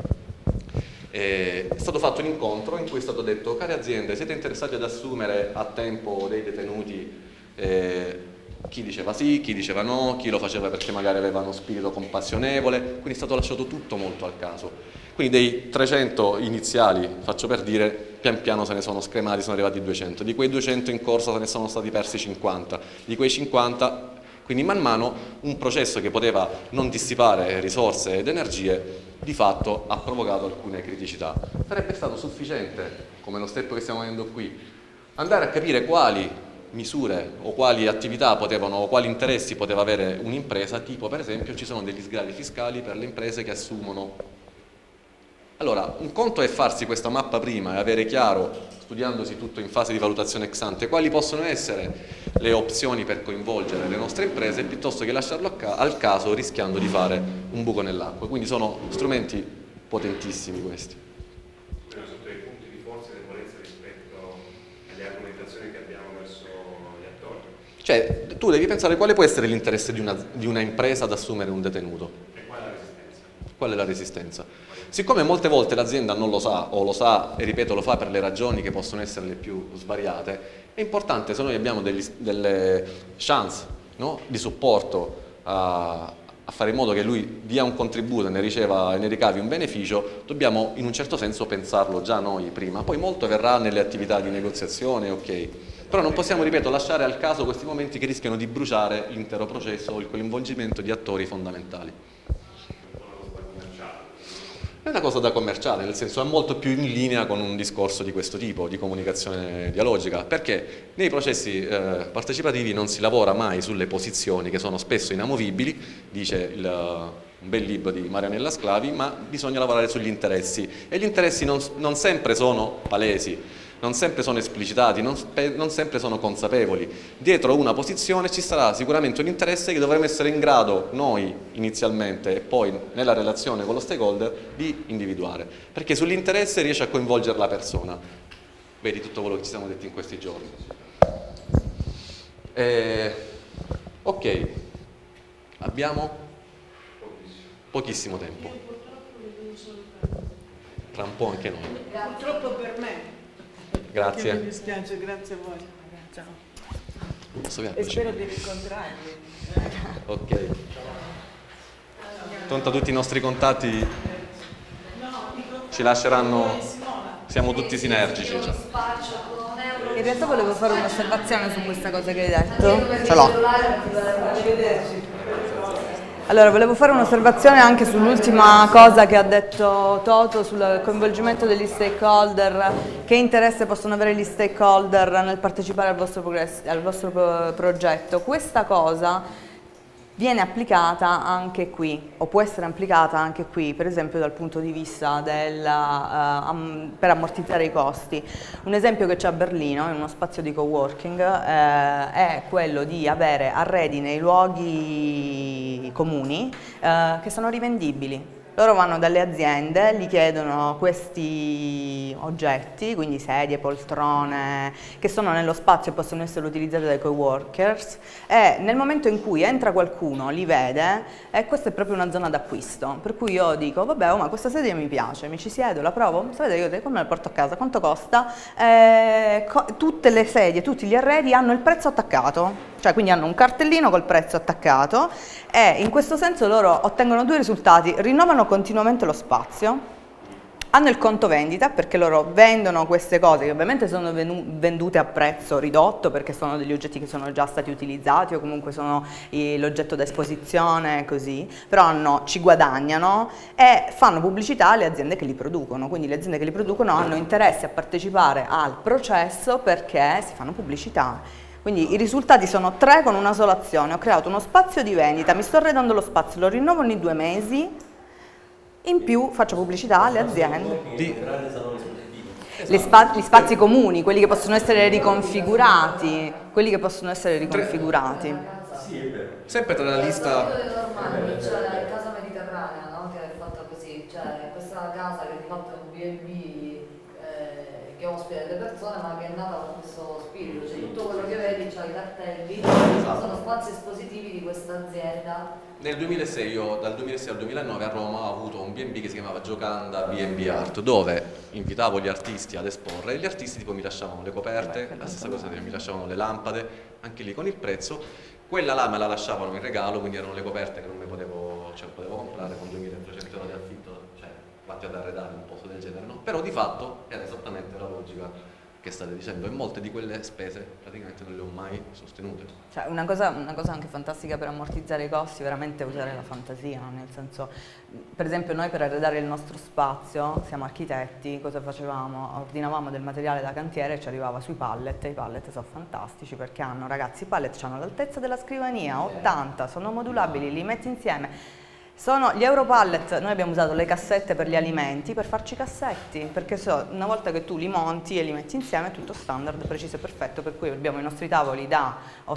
è stato fatto un incontro in cui è stato detto: care aziende, siete interessati ad assumere a tempo dei detenuti? Chi diceva sì, chi diceva no, chi lo faceva perché magari aveva uno spirito compassionevole, quindi è stato lasciato tutto molto al caso. Quindi dei 300 iniziali, faccio per dire, pian piano se ne sono scremati, sono arrivati 200. Di quei 200 in corsa se ne sono stati persi 50. Di quei 50, quindi man mano, un processo che poteva non dissipare risorse ed energie, di fatto ha provocato alcune criticità. Sarebbe stato sufficiente, come lo step che stiamo vedendo qui, andare a capire quali misure o quali attività potevano o quali interessi poteva avere un'impresa, tipo per esempio ci sono degli sgravi fiscali per le imprese che assumono. Allora, un conto è farsi questa mappa prima e avere chiaro, studiandosi tutto in fase di valutazione ex ante, quali possono essere le opzioni per coinvolgere le nostre imprese, piuttosto che lasciarlo al caso rischiando di fare un buco nell'acqua. Quindi sono strumenti potentissimi questi. Sono dei punti di forza e debolezza rispetto alle argomentazioni che abbiamo verso gli attori. Cioè, tu devi pensare quale può essere l'interesse di una impresa ad assumere un detenuto. E qual è la resistenza? Qual è la resistenza? Siccome molte volte l'azienda non lo sa, o lo sa e ripeto lo fa per le ragioni che possono essere le più svariate, è importante, se noi abbiamo delle chance, no, di supporto a fare in modo che lui dia un contributo e ne riceva e ne ricavi un beneficio, dobbiamo in un certo senso pensarlo già noi prima, poi molto verrà nelle attività di negoziazione, ok. Però non possiamo, ripeto, lasciare al caso questi momenti che rischiano di bruciare l'intero processo o il coinvolgimento di attori fondamentali. È una cosa da commerciale, nel senso è molto più in linea con un discorso di questo tipo, di comunicazione dialogica, perché nei processi partecipativi non si lavora mai sulle posizioni che sono spesso inamovibili, dice un bel libro di Marianella Sclavi, ma bisogna lavorare sugli interessi, e gli interessi non sempre sono palesi, non sempre sono esplicitati, non sempre sono consapevoli. Dietro una posizione ci sarà sicuramente un interesse che dovremo essere in grado noi inizialmente e poi nella relazione con lo stakeholder di individuare, perché sull'interesse riesce a coinvolgere la persona. Vedi tutto quello che ci siamo detti in questi giorni. Ok, abbiamo pochissimo tempo. Tra un po' anche noi. Purtroppo per me. Grazie. Mi dispiace, grazie a voi. Ciao. E spero di rincontrarvi. Ok. Tanto tutti i nostri contatti ci lasceranno, siamo tutti sinergici. Cioè. In realtà volevo fare un'osservazione su questa cosa che hai detto. Ce l'ho. Allora, volevo fare un'osservazione anche sull'ultima cosa che ha detto Toto sul coinvolgimento degli stakeholder. Che interesse possono avere gli stakeholder nel partecipare al vostro progetto? Questa cosa viene applicata anche qui, o può essere applicata anche qui, per esempio dal punto di vista per ammortizzare i costi. Un esempio che c'è a Berlino, in uno spazio di coworking, è quello di avere arredi nei luoghi comuni che sono rivendibili. Loro vanno dalle aziende, gli chiedono questi oggetti, quindi sedie, poltrone, che sono nello spazio e possono essere utilizzate dai coworkers, e nel momento in cui entra qualcuno, li vede, e questa è proprio una zona d'acquisto, per cui io dico, vabbè, ma questa sedia mi piace, mi ci siedo, la provo, sapete, io come la porto a casa, quanto costa? Tutte le sedie, tutti gli arredi hanno il prezzo attaccato, cioè quindi hanno un cartellino col prezzo attaccato, e in questo senso loro ottengono due risultati: rinnovano continuamente lo spazio, hanno il conto vendita perché loro vendono queste cose che ovviamente sono vendute a prezzo ridotto perché sono degli oggetti che sono già stati utilizzati o comunque sono l'oggetto da esposizione, così, però ci guadagnano e fanno pubblicità alle aziende che li producono, quindi le aziende che li producono hanno interesse a partecipare al processo perché si fanno pubblicità. Quindi i risultati sono 3 con una sola azione: ho creato uno spazio di vendita, mi sto arredando lo spazio, lo rinnovo ogni 2 mesi, in più faccio pubblicità alle aziende. Gli spazi comuni, quelli che possono essere riconfigurati, Sempre tra la lista... C'è Casa Mediterranea, no? Che è fatta così, cioè questa casa che di fatto è un B&B che ospita delle persone, ma che è nata con questo spirito, cioè tutto quello che vedi, c'ha i cartelli, sono spazi espositivi di questa azienda. Nel 2006, dal 2006 al 2009 a Roma ho avuto un B&B che si chiamava Giocanda B&B Art, dove invitavo gli artisti ad esporre e gli artisti poi mi lasciavano le coperte, la stessa cosa, mi lasciavano le lampade, anche lì con il prezzo. Quella là me la lasciavano in regalo, quindi erano le coperte che non mi potevo comprare con 2.300 euro di affitto, cioè vatti ad arredare un posto del genere, no? Però di fatto era esattamente la logica che state dicendo, e molte di quelle spese praticamente non le ho mai sostenute. Cioè una cosa anche fantastica per ammortizzare i costi, veramente usare la fantasia, nel senso, per esempio noi per arredare il nostro spazio, siamo architetti, cosa facevamo? Ordinavamo del materiale da cantiere e ci arrivava sui pallet, e i pallet sono fantastici perché hanno, ragazzi, i pallet hanno l'altezza della scrivania, 80, sono modulabili, li metti insieme. Gli Europallet, noi abbiamo usato le cassette per gli alimenti per farci i cassetti, perché una volta che tu li monti e li metti insieme è tutto standard, preciso e perfetto, per cui abbiamo i nostri tavoli da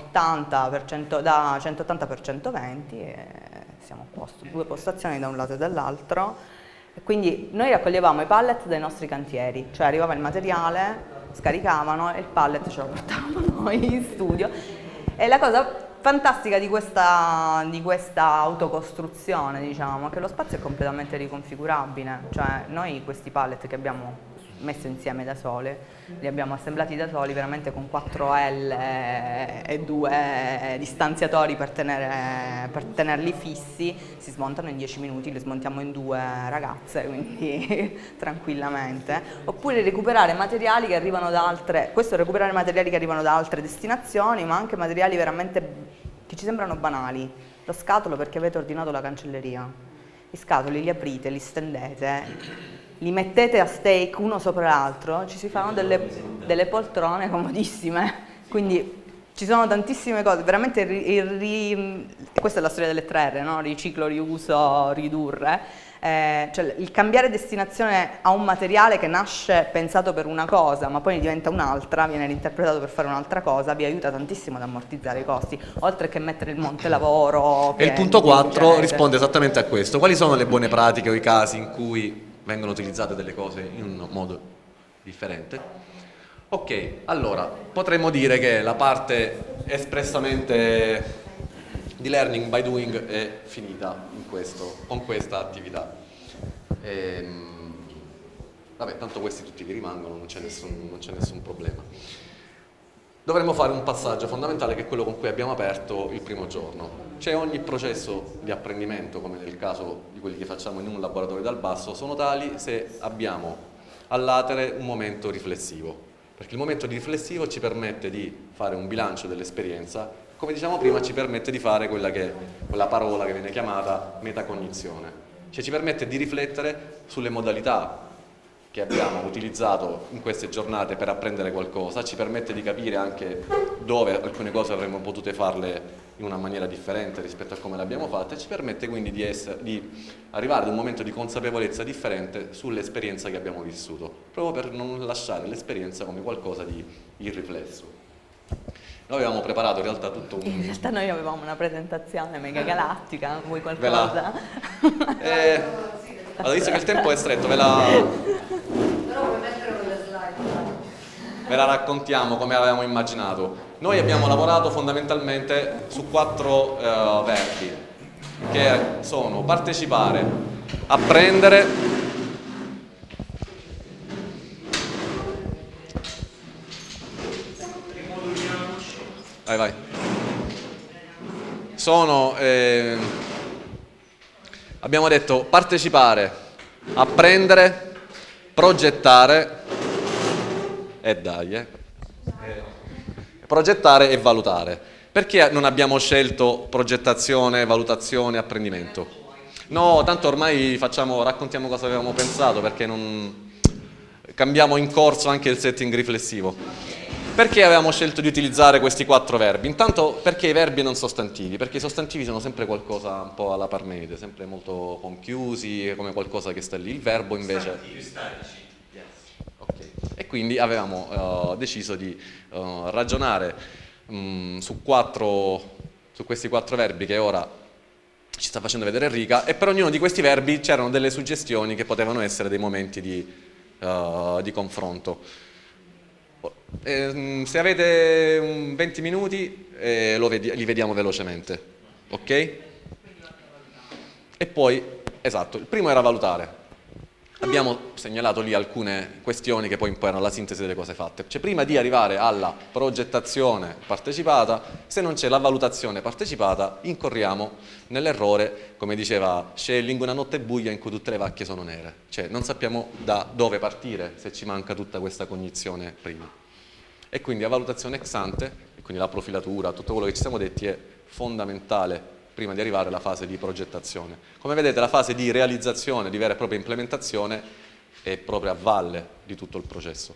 180 x 120 e siamo a posto, 2 postazioni da un lato e dall'altro. Quindi noi raccoglievamo i pallet dai nostri cantieri, cioè arrivava il materiale, scaricavano e il pallet ce lo portavamo noi in studio. E la cosa fantastica di questa autocostruzione, diciamo, che lo spazio è completamente riconfigurabile, cioè noi questi pallet che abbiamo messo insieme da sole, li abbiamo assemblati da soli veramente con 4L e 2 distanziatori per tenerli fissi, si smontano in 10 minuti, li smontiamo in 2 ragazze, quindi tranquillamente. Oppure recuperare materiali che arrivano da altre, questo è recuperare materiali che arrivano da altre destinazioni, ma anche materiali veramente che ci sembrano banali. Lo scatolo perché avete ordinato la cancelleria. I scatoli li aprite, li stendete, li mettete a stake uno sopra l'altro, ci si fanno delle poltrone comodissime, quindi ci sono tantissime cose, veramente questa è la storia delle 3R, no? Riciclo, riuso, ridurre, cioè il cambiare destinazione a un materiale che nasce pensato per una cosa ma poi diventa un'altra, viene reinterpretato per fare un'altra cosa, vi aiuta tantissimo ad ammortizzare i costi, oltre che mettere il monte lavoro. E il punto 4 risponde esattamente a questo: quali sono le buone pratiche o i casi in cui vengono utilizzate delle cose in un modo differente? Ok, allora, potremmo dire che la parte espressamente di learning by doing è finita con questa attività. Vabbè, tanto questi tutti vi rimangono, non c'è nessun problema. Dovremmo fare un passaggio fondamentale che è quello con cui abbiamo aperto il primo giorno. Cioè ogni processo di apprendimento, come nel caso di quelli che facciamo in un laboratorio dal basso, sono tali se abbiamo all'atere un momento riflessivo. perché il momento di riflessivo ci permette di fare un bilancio dell'esperienza, come diciamo prima ci permette di fare quella parola che viene chiamata metacognizione, cioè ci permette di riflettere sulle modalità che abbiamo utilizzato in queste giornate per apprendere qualcosa, ci permette di capire anche dove alcune cose avremmo potuto farle in una maniera differente rispetto a come le abbiamo fatte, e ci permette quindi di arrivare ad un momento di consapevolezza differente sull'esperienza che abbiamo vissuto, proprio per non lasciare l'esperienza come qualcosa di irriflesso. Noi avevamo preparato in realtà tutto un... In realtà noi avevamo una presentazione mega galattica, vuoi qualcosa? Allora, visto che il tempo è stretto, ve la raccontiamo come avevamo immaginato. Noi abbiamo lavorato fondamentalmente su 4 verbi, che sono partecipare, apprendere, vai. Abbiamo detto partecipare, apprendere, progettare progettare e valutare. Perché non abbiamo scelto progettazione, valutazione, apprendimento? No, tanto ormai raccontiamo cosa avevamo pensato, perché non cambiamo in corso anche il setting riflessivo. Perché avevamo scelto di utilizzare questi 4 verbi? Intanto perché i verbi non sostantivi, perché i sostantivi sono sempre qualcosa un po' alla Parmenide, sempre molto conchiusi, come qualcosa che sta lì. Il verbo invece... Okay. E quindi avevamo deciso di ragionare su questi 4 verbi che ora ci sta facendo vedere Enrica, e per ognuno di questi verbi c'erano delle suggestioni che potevano essere dei momenti di confronto. Se avete 20 minuti li vediamo velocemente, ok? E poi, esatto, il primo era valutare. Abbiamo segnalato lì alcune questioni che poi erano la sintesi delle cose fatte. Cioè, prima di arrivare alla progettazione partecipata, se non c'è la valutazione partecipata, incorriamo nell'errore, come diceva Schelling, una notte buia in cui tutte le vacche sono nere. Cioè, non sappiamo da dove partire se ci manca tutta questa cognizione prima. E quindi la valutazione ex ante, e quindi la profilatura, tutto quello che ci siamo detti è fondamentale prima di arrivare alla fase di progettazione. Come vedete, la fase di realizzazione, di vera e propria implementazione, è proprio a valle di tutto il processo.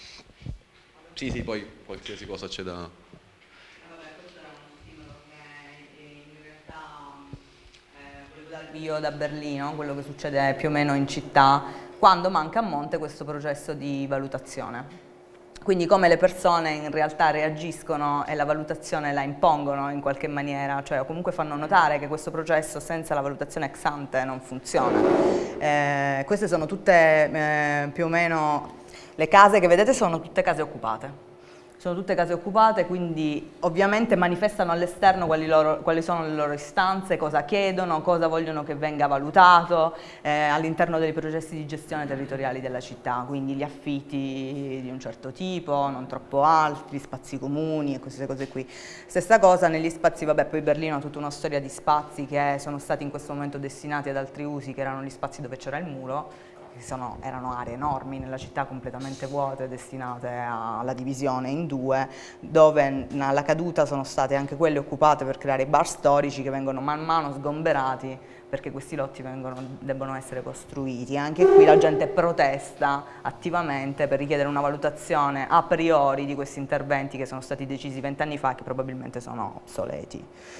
Sì, poi qualsiasi cosa c'è da... Vabbè, questo era uno stimolo che in realtà volevo darvi io da Berlino, quello che succede più o meno in città, quando manca a monte questo processo di valutazione. Quindi come le persone in realtà reagiscono e la valutazione la impongono in qualche maniera, cioè comunque fanno notare che questo processo senza la valutazione ex ante non funziona. Queste sono tutte più o meno, le case che vedete sono tutte case occupate. Sono tutte case occupate, quindi ovviamente manifestano all'esterno quali sono le loro istanze, cosa chiedono, cosa vogliono che venga valutato all'interno dei processi di gestione territoriali della città, quindi gli affitti di un certo tipo, non troppo alti, spazi comuni e queste cose qui. Stessa cosa negli spazi, vabbè, poi Berlino ha tutta una storia di spazi che sono stati in questo momento destinati ad altri usi, che erano gli spazi dove c'era il muro, erano aree enormi nella città completamente vuote, destinate alla divisione in 2, dove alla caduta sono state anche quelle occupate per creare i bar storici che vengono man mano sgomberati perché questi lotti debbono essere costruiti. Anche qui la gente protesta attivamente per richiedere una valutazione a priori di questi interventi che sono stati decisi 20 anni fa e che probabilmente sono obsoleti.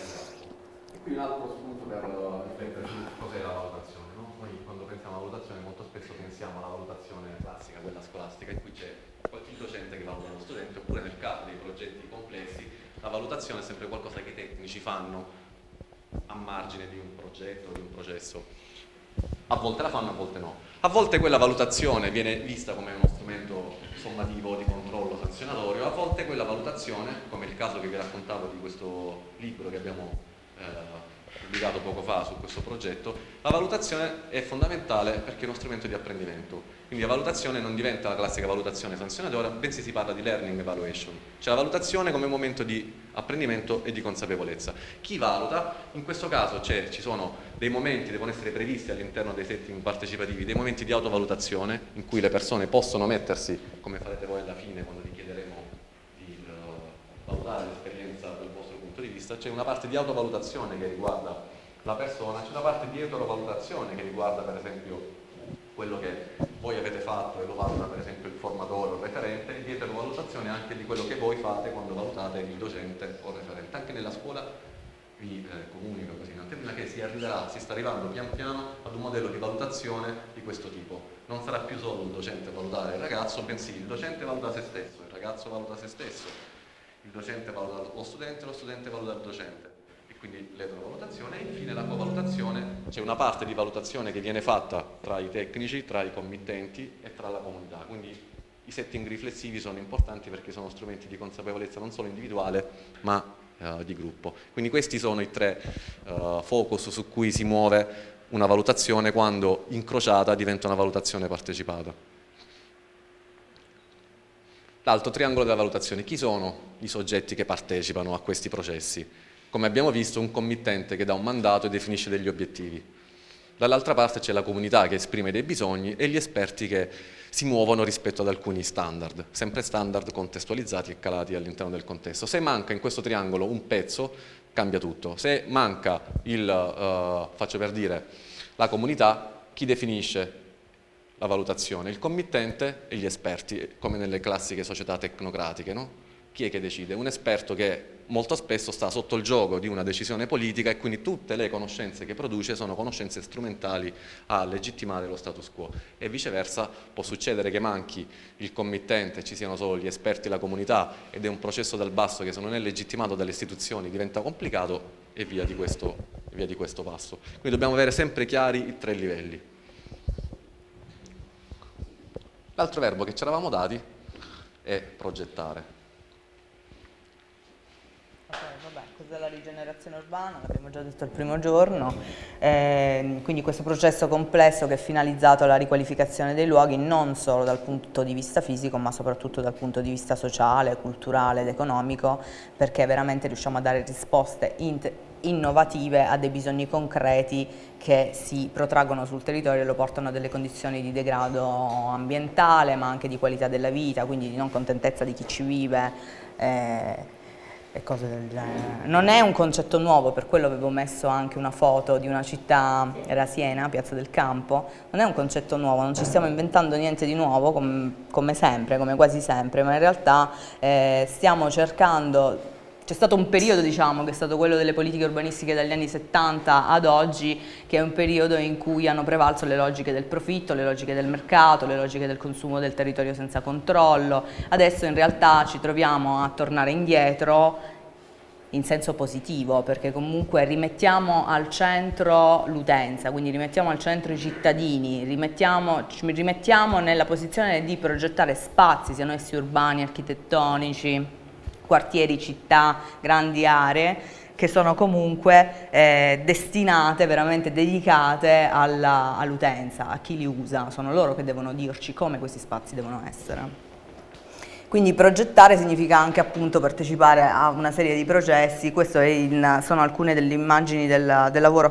E qui un altro spunto per riflettere su cos'è la valutazione. Noi quando pensiamo alla valutazione molto spesso pensiamo alla valutazione classica, quella scolastica, in cui c'è il docente che valuta lo studente, oppure nel caso dei progetti complessi la valutazione è sempre qualcosa che i tecnici fanno a margine di un progetto, di un processo. A volte la fanno, a volte no. A volte quella valutazione viene vista come uno strumento sommativo di controllo sanzionatorio, a volte quella valutazione, come il caso che vi raccontavo di questo libro che abbiamo pubblicato poco fa su questo progetto, la valutazione è fondamentale perché è uno strumento di apprendimento. Quindi la valutazione non diventa la classica valutazione sanzionatoria, bensì si parla di learning evaluation, cioè la valutazione come momento di apprendimento e di consapevolezza. Chi valuta? In questo caso ci sono dei momenti, devono essere previsti all'interno dei setting partecipativi, dei momenti di autovalutazione in cui le persone possono mettersi, come farete voi alla fine quando vi chiedete vista, c'è una parte di autovalutazione che riguarda la persona, c'è una parte di eterovalutazione che riguarda per esempio quello che voi avete fatto e lo valuta per esempio il formatore o il referente, e di eterovalutazione anche di quello che voi fate quando valutate il docente o il referente. Anche nella scuola vi comunico così in anteprima che si sta arrivando pian piano ad un modello di valutazione di questo tipo. Non sarà più solo il docente a valutare il ragazzo, bensì il docente valuta se stesso, il ragazzo valuta se stesso, il docente valuta lo studente valuta il docente. Quindi l'eterovalutazione e infine la covalutazione, c'è una parte di valutazione che viene fatta tra i tecnici, tra i committenti e tra la comunità, quindi i setting riflessivi sono importanti perché sono strumenti di consapevolezza non solo individuale ma di gruppo. Quindi questi sono i tre focus su cui si muove una valutazione quando incrociata diventa una valutazione partecipata. L'altro triangolo della valutazione, chi sono i soggetti che partecipano a questi processi? Come abbiamo visto, un committente che dà un mandato e definisce degli obiettivi. Dall'altra parte c'è la comunità che esprime dei bisogni e gli esperti che si muovono rispetto ad alcuni standard, sempre standard contestualizzati e calati all'interno del contesto. Se manca in questo triangolo un pezzo, cambia tutto. Se manca faccio per dire, la comunità, chi definisce la valutazione? Il committente e gli esperti, come nelle classiche società tecnocratiche, no? Chi è che decide? Un esperto che molto spesso sta sotto il gioco di una decisione politica e quindi tutte le conoscenze che produce sono conoscenze strumentali a legittimare lo status quo e viceversa può succedere che manchi il committente, ci siano solo gli esperti e la comunità ed è un processo dal basso che se non è legittimato dalle istituzioni diventa complicato e via di questo passo. Quindi dobbiamo avere sempre chiari i tre livelli. L'altro verbo che ci eravamo dati è progettare. Cos'è la rigenerazione urbana? L'abbiamo già detto il primo giorno, quindi questo processo complesso che è finalizzato alla riqualificazione dei luoghi non solo dal punto di vista fisico ma soprattutto dal punto di vista sociale, culturale ed economico, perché veramente riusciamo a dare risposte innovative a dei bisogni concreti che si protraggono sul territorio e lo portano a delle condizioni di degrado ambientale ma anche di qualità della vita, quindi di non contentezza di chi ci vive e cose del genere. Non è un concetto nuovo, per quello avevo messo anche una foto di una città, era Siena, Piazza del Campo, non è un concetto nuovo, non ci stiamo inventando niente di nuovo come sempre, come quasi sempre, ma in realtà stiamo cercando. C'è stato un periodo, diciamo, che è stato quello delle politiche urbanistiche dagli anni 70 ad oggi, che è un periodo in cui hanno prevalso le logiche del profitto, le logiche del mercato, le logiche del consumo del territorio senza controllo. Adesso in realtà ci troviamo a tornare indietro in senso positivo, perché comunque rimettiamo al centro l'utenza, quindi rimettiamo al centro i cittadini, ci rimettiamo nella posizione di progettare spazi, siano essi urbani, architettonici, quartieri, città, grandi aree, che sono comunque destinate, veramente dedicate all'utenza, a chi li usa. Sono loro che devono dirci come questi spazi devono essere. Quindi progettare significa anche appunto partecipare a una serie di processi. Queste sono alcune delle immagini del lavoro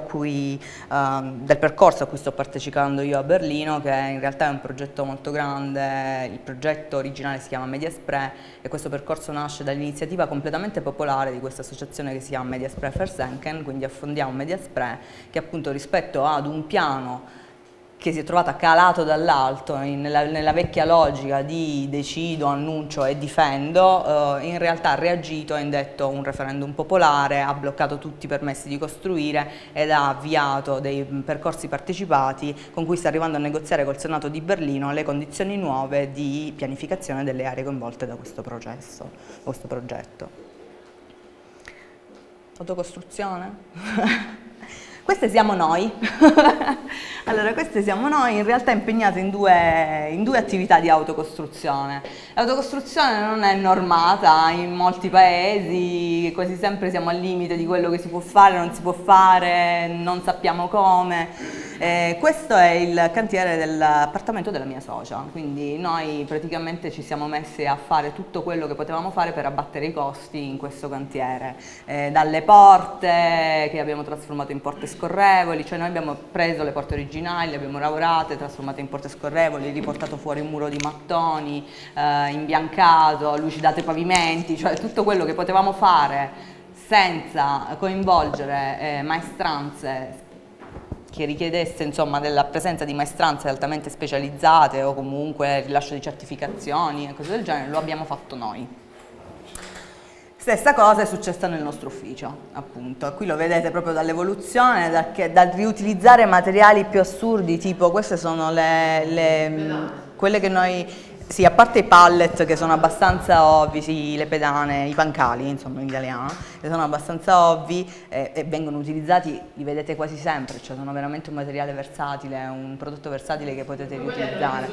del percorso a cui sto partecipando io a Berlino, che in realtà è un progetto molto grande. Il progetto originale si chiama Mediaspre e questo percorso nasce dall'iniziativa completamente popolare di questa associazione che si chiama Mediaspre Versenken, quindi affondiamo Mediaspre, che appunto rispetto ad un piano che si è trovata calato dall'alto nella vecchia logica di decido, annuncio e difendo, in realtà ha reagito, ha indetto un referendum popolare, ha bloccato tutti i permessi di costruire ed ha avviato dei percorsi partecipati con cui sta arrivando a negoziare col Senato di Berlino le condizioni nuove di pianificazione delle aree coinvolte da questo progetto. Autocostruzione? Queste siamo noi. Allora, queste siamo noi, in realtà impegnate in due attività di autocostruzione. L'autocostruzione non è normata in molti paesi, quasi sempre siamo al limite di quello che si può fare, non si può fare, non sappiamo come. Questo è il cantiere dell'appartamento della mia socia, quindi noi praticamente ci siamo messi a fare tutto quello che potevamo fare per abbattere i costi in questo cantiere, dalle porte che abbiamo trasformato in porte scorrevoli, cioè noi abbiamo preso le porte originali, le abbiamo lavorate, trasformate in porte scorrevoli, riportato fuori un muro di mattoni, imbiancato, lucidato i pavimenti, cioè tutto quello che potevamo fare senza coinvolgere maestranze che richiedesse insomma della presenza di maestranze altamente specializzate o comunque il rilascio di certificazioni e cose del genere, lo abbiamo fatto noi. Stessa cosa è successa nel nostro ufficio, appunto. Qui lo vedete proprio dall'evoluzione, dal riutilizzare materiali più assurdi, tipo queste sono quelle che noi... Sì, a parte i pallet che sono abbastanza ovvi, sì, le pedane, i pancali, insomma in italiano, che sono abbastanza ovvi e vengono utilizzati, li vedete quasi sempre, cioè sono veramente un materiale versatile, un prodotto versatile che potete riutilizzare.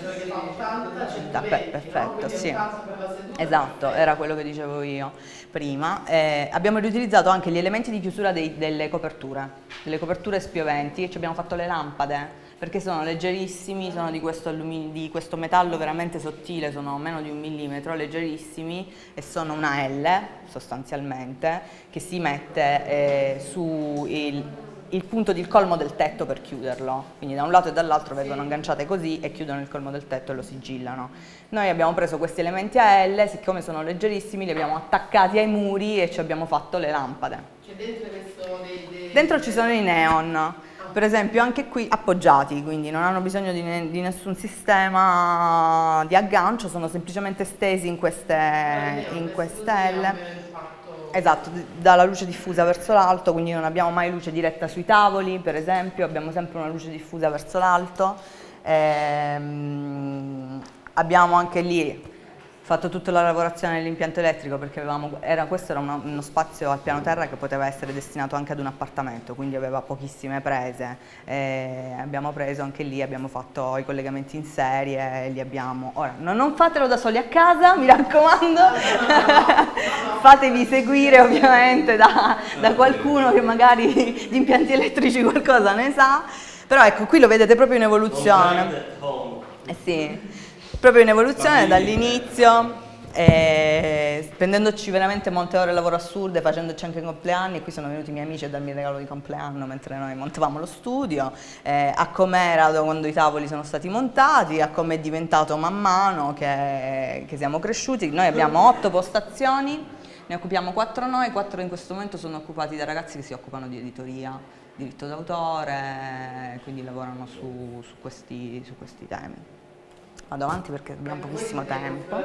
Perfetto, sì. Esatto, era quello che dicevo io prima. Abbiamo riutilizzato anche gli elementi di chiusura delle coperture spioventi e ci abbiamo fatto le lampade, perché sono leggerissimi, sono di questo metallo veramente sottile, sono meno di 1 millimetro, leggerissimi, e sono una L sostanzialmente, che si mette su il punto del colmo del tetto per chiuderlo, quindi da un lato e dall'altro vengono agganciate così e chiudono il colmo del tetto e lo sigillano. Noi abbiamo preso questi elementi a L, siccome sono leggerissimi li abbiamo attaccati ai muri e ci abbiamo fatto le lampade. Cioè Dentro ci sono i neon. Per esempio anche qui appoggiati, quindi non hanno bisogno di nessun sistema di aggancio, sono semplicemente stesi in queste L. Esatto, dalla luce diffusa verso l'alto, quindi non abbiamo mai luce diretta sui tavoli, per esempio, abbiamo sempre una luce diffusa verso l'alto. Abbiamo anche lì fatto tutta la lavorazione dell'impianto elettrico, perché questo era uno spazio al piano terra che poteva essere destinato anche ad un appartamento, quindi aveva pochissime prese. Abbiamo preso anche lì, abbiamo fatto i collegamenti in serie, li abbiamo... Ora, non fatelo da soli a casa, mi raccomando, fatevi seguire ovviamente da qualcuno che magari di impianti elettrici qualcosa ne sa, però ecco, qui lo vedete proprio in evoluzione. Sì. Proprio in evoluzione dall'inizio, spendendoci veramente molte ore di lavoro assurde, facendoci anche compleanni. Qui sono venuti i miei amici a darmi il regalo di compleanno mentre noi montavamo lo studio, a com'era quando i tavoli sono stati montati, a com'è diventato man mano che siamo cresciuti. Noi abbiamo 8 postazioni, ne occupiamo 4 noi, 4 in questo momento sono occupati da ragazzi che si occupano di editoria, diritto d'autore, quindi lavorano su questi temi. Vado avanti perché abbiamo pochissimo tempo.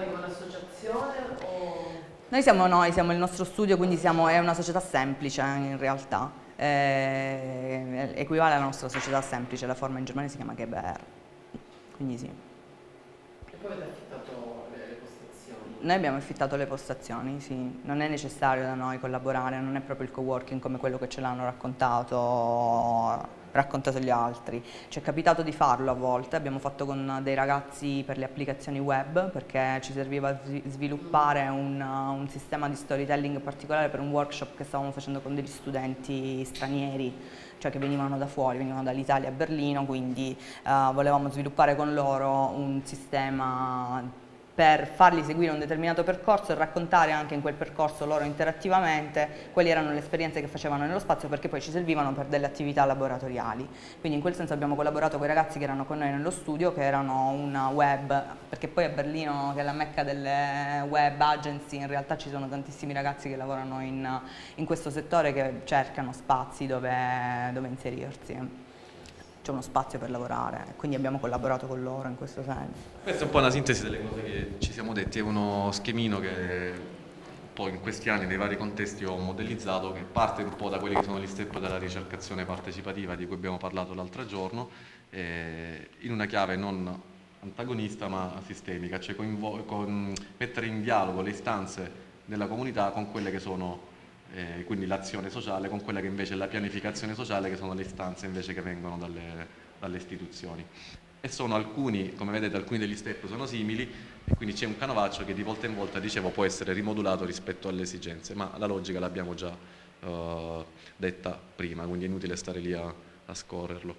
Noi siamo il nostro studio, quindi è una società semplice in realtà, equivale alla nostra società semplice, la forma in Germania si chiama GbR, quindi sì. E poi avete affittato le postazioni? Noi abbiamo affittato le postazioni, sì, non è necessario da noi collaborare, non è proprio il coworking come quello che ce l'hanno raccontato gli altri. Ci è capitato di farlo a volte, abbiamo fatto con dei ragazzi per le applicazioni web, perché ci serviva sviluppare un sistema di storytelling particolare per un workshop che stavamo facendo con degli studenti stranieri, cioè che venivano da fuori, venivano dall'Italia a Berlino, quindi volevamo sviluppare con loro un sistema per farli seguire un determinato percorso e raccontare anche in quel percorso loro interattivamente quali erano le esperienze che facevano nello spazio, perché poi ci servivano per delle attività laboratoriali. Quindi in quel senso abbiamo collaborato con i ragazzi che erano con noi nello studio, che erano una web, perché poi a Berlino, che è la mecca delle web agency, in realtà ci sono tantissimi ragazzi che lavorano in questo settore, che cercano spazi dove inserirsi. C'è uno spazio per lavorare, quindi abbiamo collaborato con loro in questo senso. Questa è un po' una sintesi delle cose che ci siamo detti, è uno schemino che poi in questi anni nei vari contesti ho modellizzato, che parte un po' da quelli che sono gli step della ricercazione partecipativa di cui abbiamo parlato l'altro giorno, in una chiave non antagonista ma sistemica, cioè mettere in dialogo le istanze della comunità con quelle che sono quindi l'azione sociale, con quella che invece è la pianificazione sociale, che sono le istanze invece che vengono dalle istituzioni. E sono alcuni, come vedete, alcuni degli step sono simili, e quindi c'è un canovaccio che di volta in volta, dicevo, può essere rimodulato rispetto alle esigenze, ma la logica l'abbiamo già detta prima, quindi è inutile stare lì a scorrerlo.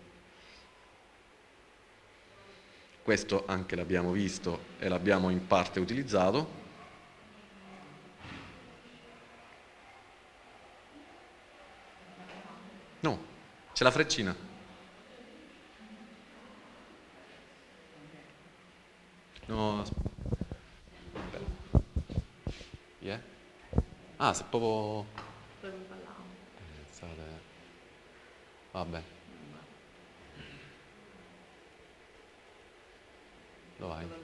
Questo anche l'abbiamo visto e l'abbiamo in parte utilizzato. No, c'è la freccina. No, aspetta. Yeah. Ah, se proprio... Vabbè. Dove vai?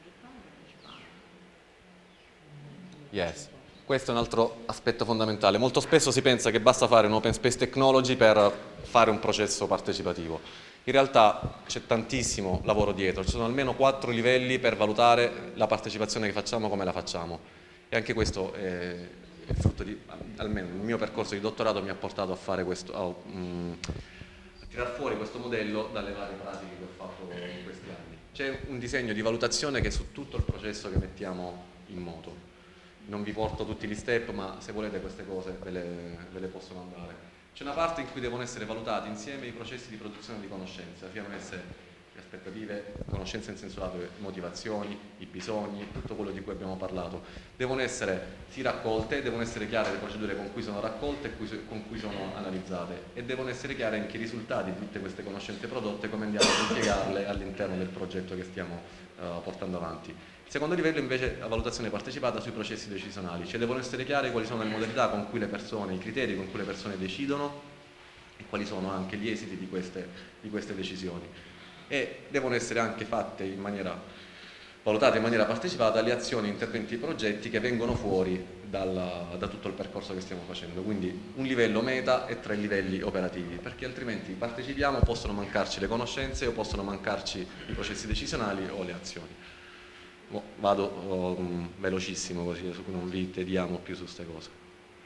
Yes. Questo è un altro aspetto fondamentale. Molto spesso si pensa che basta fare un Open Space Technology per fare un processo partecipativo. In realtà c'è tantissimo lavoro dietro, ci sono almeno 4 livelli per valutare la partecipazione che facciamo, come la facciamo. E anche questo è frutto di, almeno il mio percorso di dottorato mi ha portato a fare questo, a tirar fuori questo modello dalle varie pratiche che ho fatto in questi anni. C'è un disegno di valutazione che è su tutto il processo che mettiamo in moto. Non vi porto tutti gli step, ma se volete queste cose ve le posso mandare. C'è una parte in cui devono essere valutati insieme i processi di produzione di conoscenza, siano esse le aspettative, conoscenza in senso lato, le motivazioni, i bisogni, tutto quello di cui abbiamo parlato. Devono essere sì raccolte, devono essere chiare le procedure con cui sono raccolte e con cui sono analizzate e devono essere chiari anche i risultati di tutte queste conoscenze prodotte, come andiamo ad impiegarle all'interno del progetto che stiamo portando avanti. Il secondo livello invece è la valutazione partecipata sui processi decisionali, cioè devono essere chiare quali sono le modalità con cui le persone, i criteri con cui le persone decidono e quali sono anche gli esiti di queste decisioni. E devono essere anche fatte valutate in maniera partecipata le azioni, interventi e progetti che vengono fuori da tutto il percorso che stiamo facendo. Quindi un livello meta e 3 livelli operativi, perché altrimenti partecipiamo, possono mancarci le conoscenze o possono mancarci i processi decisionali o le azioni. Vado velocissimo così non vi tediamo più su queste cose.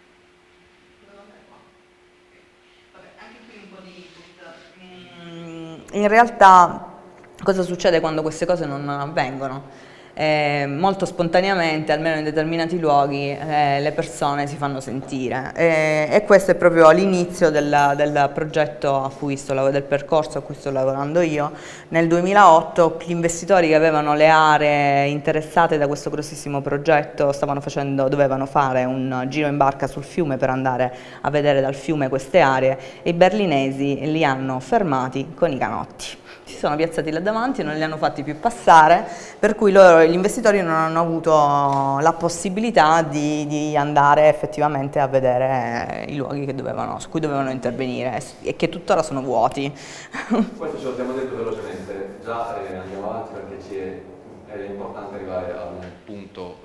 In realtà cosa succede quando queste cose non avvengono? Molto spontaneamente, almeno in determinati luoghi, le persone si fanno sentire e questo è proprio l'inizio del progetto del percorso a cui sto lavorando io. Nel 2008 gli investitori che avevano le aree interessate da questo grossissimo progetto dovevano fare un giro in barca sul fiume per andare a vedere dal fiume queste aree e i berlinesi li hanno fermati con i canotti. Si sono piazzati là davanti e non li hanno fatti più passare, per cui gli investitori non hanno avuto la possibilità di andare effettivamente a vedere i luoghi su cui dovevano intervenire e che tuttora sono vuoti. Questo ce lo siamo detto velocemente, già andiamo avanti perché è importante arrivare a un punto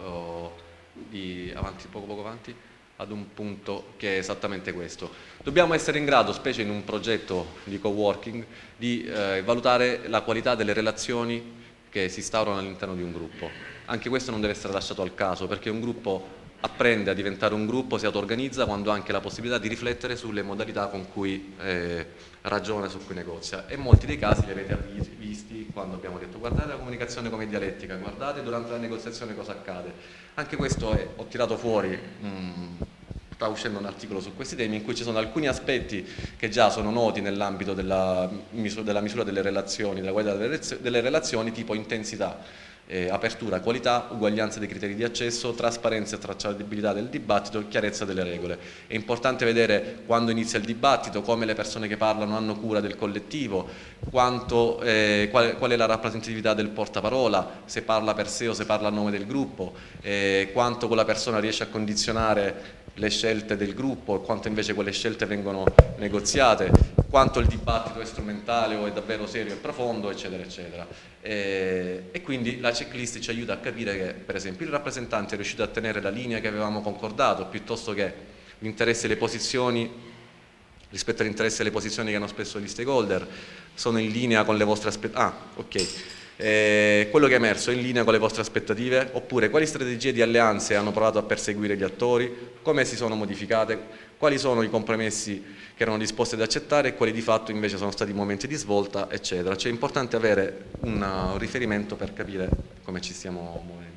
poco avanti, ad un punto che è esattamente questo. Dobbiamo essere in grado, specie in un progetto di coworking, di valutare la qualità delle relazioni che si instaurano all'interno di un gruppo. Anche questo non deve essere lasciato al caso, perché un gruppo apprende a diventare un gruppo, si auto-organizza quando ha anche la possibilità di riflettere sulle modalità con cui ragiona, su cui negozia. E molti dei casi li avete visti quando abbiamo detto guardate la comunicazione come dialettica, guardate durante la negoziazione cosa accade. Anche questo ho tirato fuori, sta uscendo un articolo su questi temi in cui ci sono alcuni aspetti che già sono noti nell'ambito della misura delle relazioni, della qualità delle relazioni, tipo intensità, apertura, qualità, uguaglianza dei criteri di accesso, trasparenza e tracciabilità del dibattito, chiarezza delle regole. È importante vedere quando inizia il dibattito, come le persone che parlano hanno cura del collettivo, qual è la rappresentatività del portaparola, se parla per sé o se parla a nome del gruppo, quanto quella persona riesce a condizionare le scelte del gruppo e quanto invece quelle scelte vengono negoziate, quanto il dibattito è strumentale o è davvero serio e profondo, eccetera, eccetera. E quindi la checklist ci aiuta a capire che, per esempio, il rappresentante è riuscito a tenere la linea che avevamo concordato, piuttosto che l'interesse e le posizioni, rispetto all'interesse e alle posizioni che hanno spesso gli stakeholder, sono in linea con le vostre aspettative. Quello che è emerso è in linea con le vostre aspettative, oppure quali strategie di alleanze hanno provato a perseguire gli attori, come si sono modificate, quali sono i compromessi che erano disposti ad accettare e quali di fatto invece sono stati momenti di svolta, eccetera. Cioè è importante avere un riferimento per capire come ci stiamo muovendo.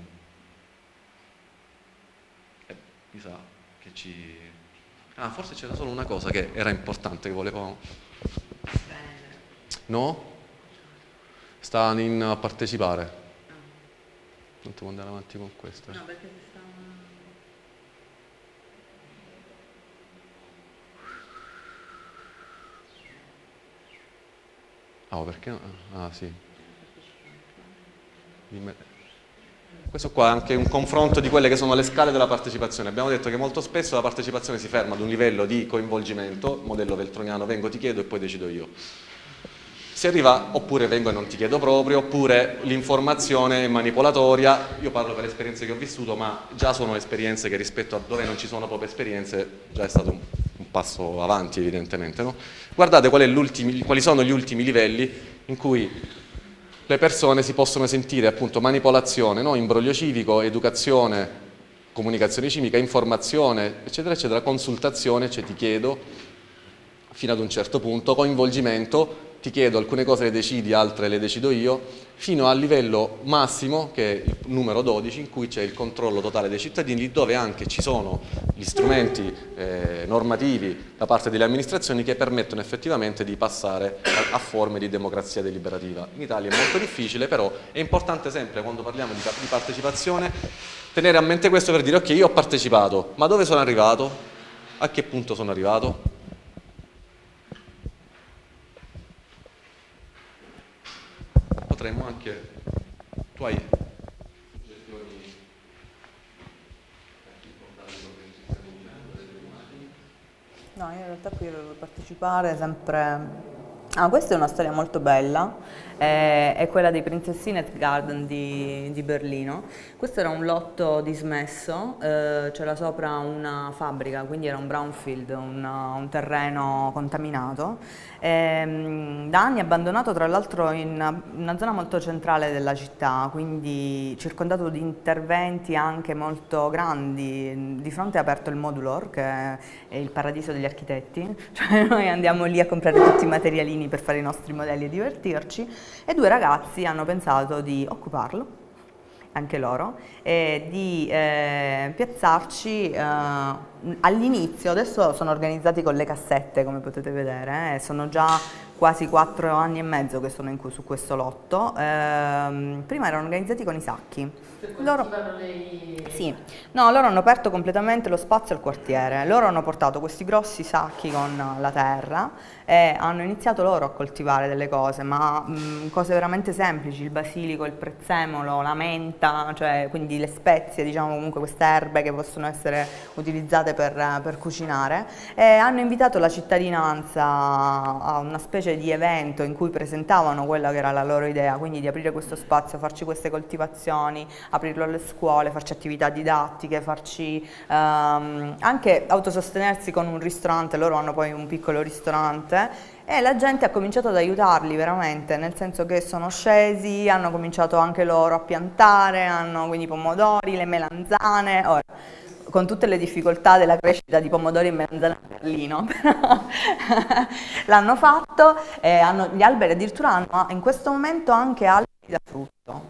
Mi sa che forse c'era solo una cosa che era importante che volevo... No? Sta a partecipare. Non devo andare avanti con questo. No, perché si sta... Perché? Ah, sì. Questo qua è anche un confronto di quelle che sono le scale della partecipazione. Abbiamo detto che molto spesso la partecipazione si ferma ad un livello di coinvolgimento, modello veltroniano, vengo, ti chiedo e poi decido io. Si arriva, oppure vengo e non ti chiedo proprio, oppure l'informazione è manipolatoria. Io parlo per esperienze che ho vissuto, ma già sono esperienze che rispetto a dove non ci sono proprio esperienze, già è stato un passo avanti evidentemente, no? Guardate quali sono gli ultimi livelli in cui le persone si possono sentire appunto manipolazione, no? Imbroglio civico, educazione, comunicazione civica, informazione, eccetera, eccetera, consultazione, cioè ti chiedo, fino ad un certo punto, coinvolgimento, ti chiedo alcune cose le decidi, altre le decido io, fino al livello massimo, che è il numero 12, in cui c'è il controllo totale dei cittadini, dove anche ci sono gli strumenti normativi da parte delle amministrazioni che permettono effettivamente di passare a forme di democrazia deliberativa. In Italia è molto difficile, però è importante sempre, quando parliamo di partecipazione, tenere a mente questo per dire ok, io ho partecipato, ma dove sono arrivato? A che punto sono arrivato? Potremmo anche, tu hai suggestioni No, io in realtà qui volevo partecipare sempre. Questa è una storia molto bella, è quella dei Prinzessinet Garden di Berlino. Questo era un lotto dismesso, c'era sopra una fabbrica, quindi era un brownfield, un terreno contaminato, da anni abbandonato, tra l'altro in una zona molto centrale della città, quindi circondato di interventi anche molto grandi. Di fronte è aperto il Modulor, che è il paradiso degli architetti, cioè noi andiamo lì a comprare tutti i materialini per fare i nostri modelli e divertirci, e due ragazzi hanno pensato di occuparlo, anche loro, e di piazzarci all'inizio. Adesso sono organizzati con le cassette, come potete vedere, sono già quasi 4 anni e mezzo che sono su questo lotto. Prima erano organizzati con i sacchi. Loro hanno aperto completamente lo spazio al quartiere. Loro hanno portato questi grossi sacchi con la terra e hanno iniziato loro a coltivare delle cose, ma cose veramente semplici: il basilico, il prezzemolo, la menta, cioè quindi le spezie, diciamo, comunque queste erbe che possono essere utilizzate per cucinare. E hanno invitato la cittadinanza a una specie di evento in cui presentavano quella che era la loro idea, quindi di aprire questo spazio, farci queste coltivazioni, aprirlo alle scuole, farci attività didattiche, farci anche autosostenersi con un ristorante. Loro hanno poi un piccolo ristorante e la gente ha cominciato ad aiutarli veramente, nel senso che sono scesi, hanno cominciato anche loro a piantare, hanno quindi i pomodori, le melanzane. Ora, con tutte le difficoltà della crescita di pomodori e melanzane a Berlino, però l'hanno fatto, e gli alberi addirittura hanno in questo momento anche alberi da frutto.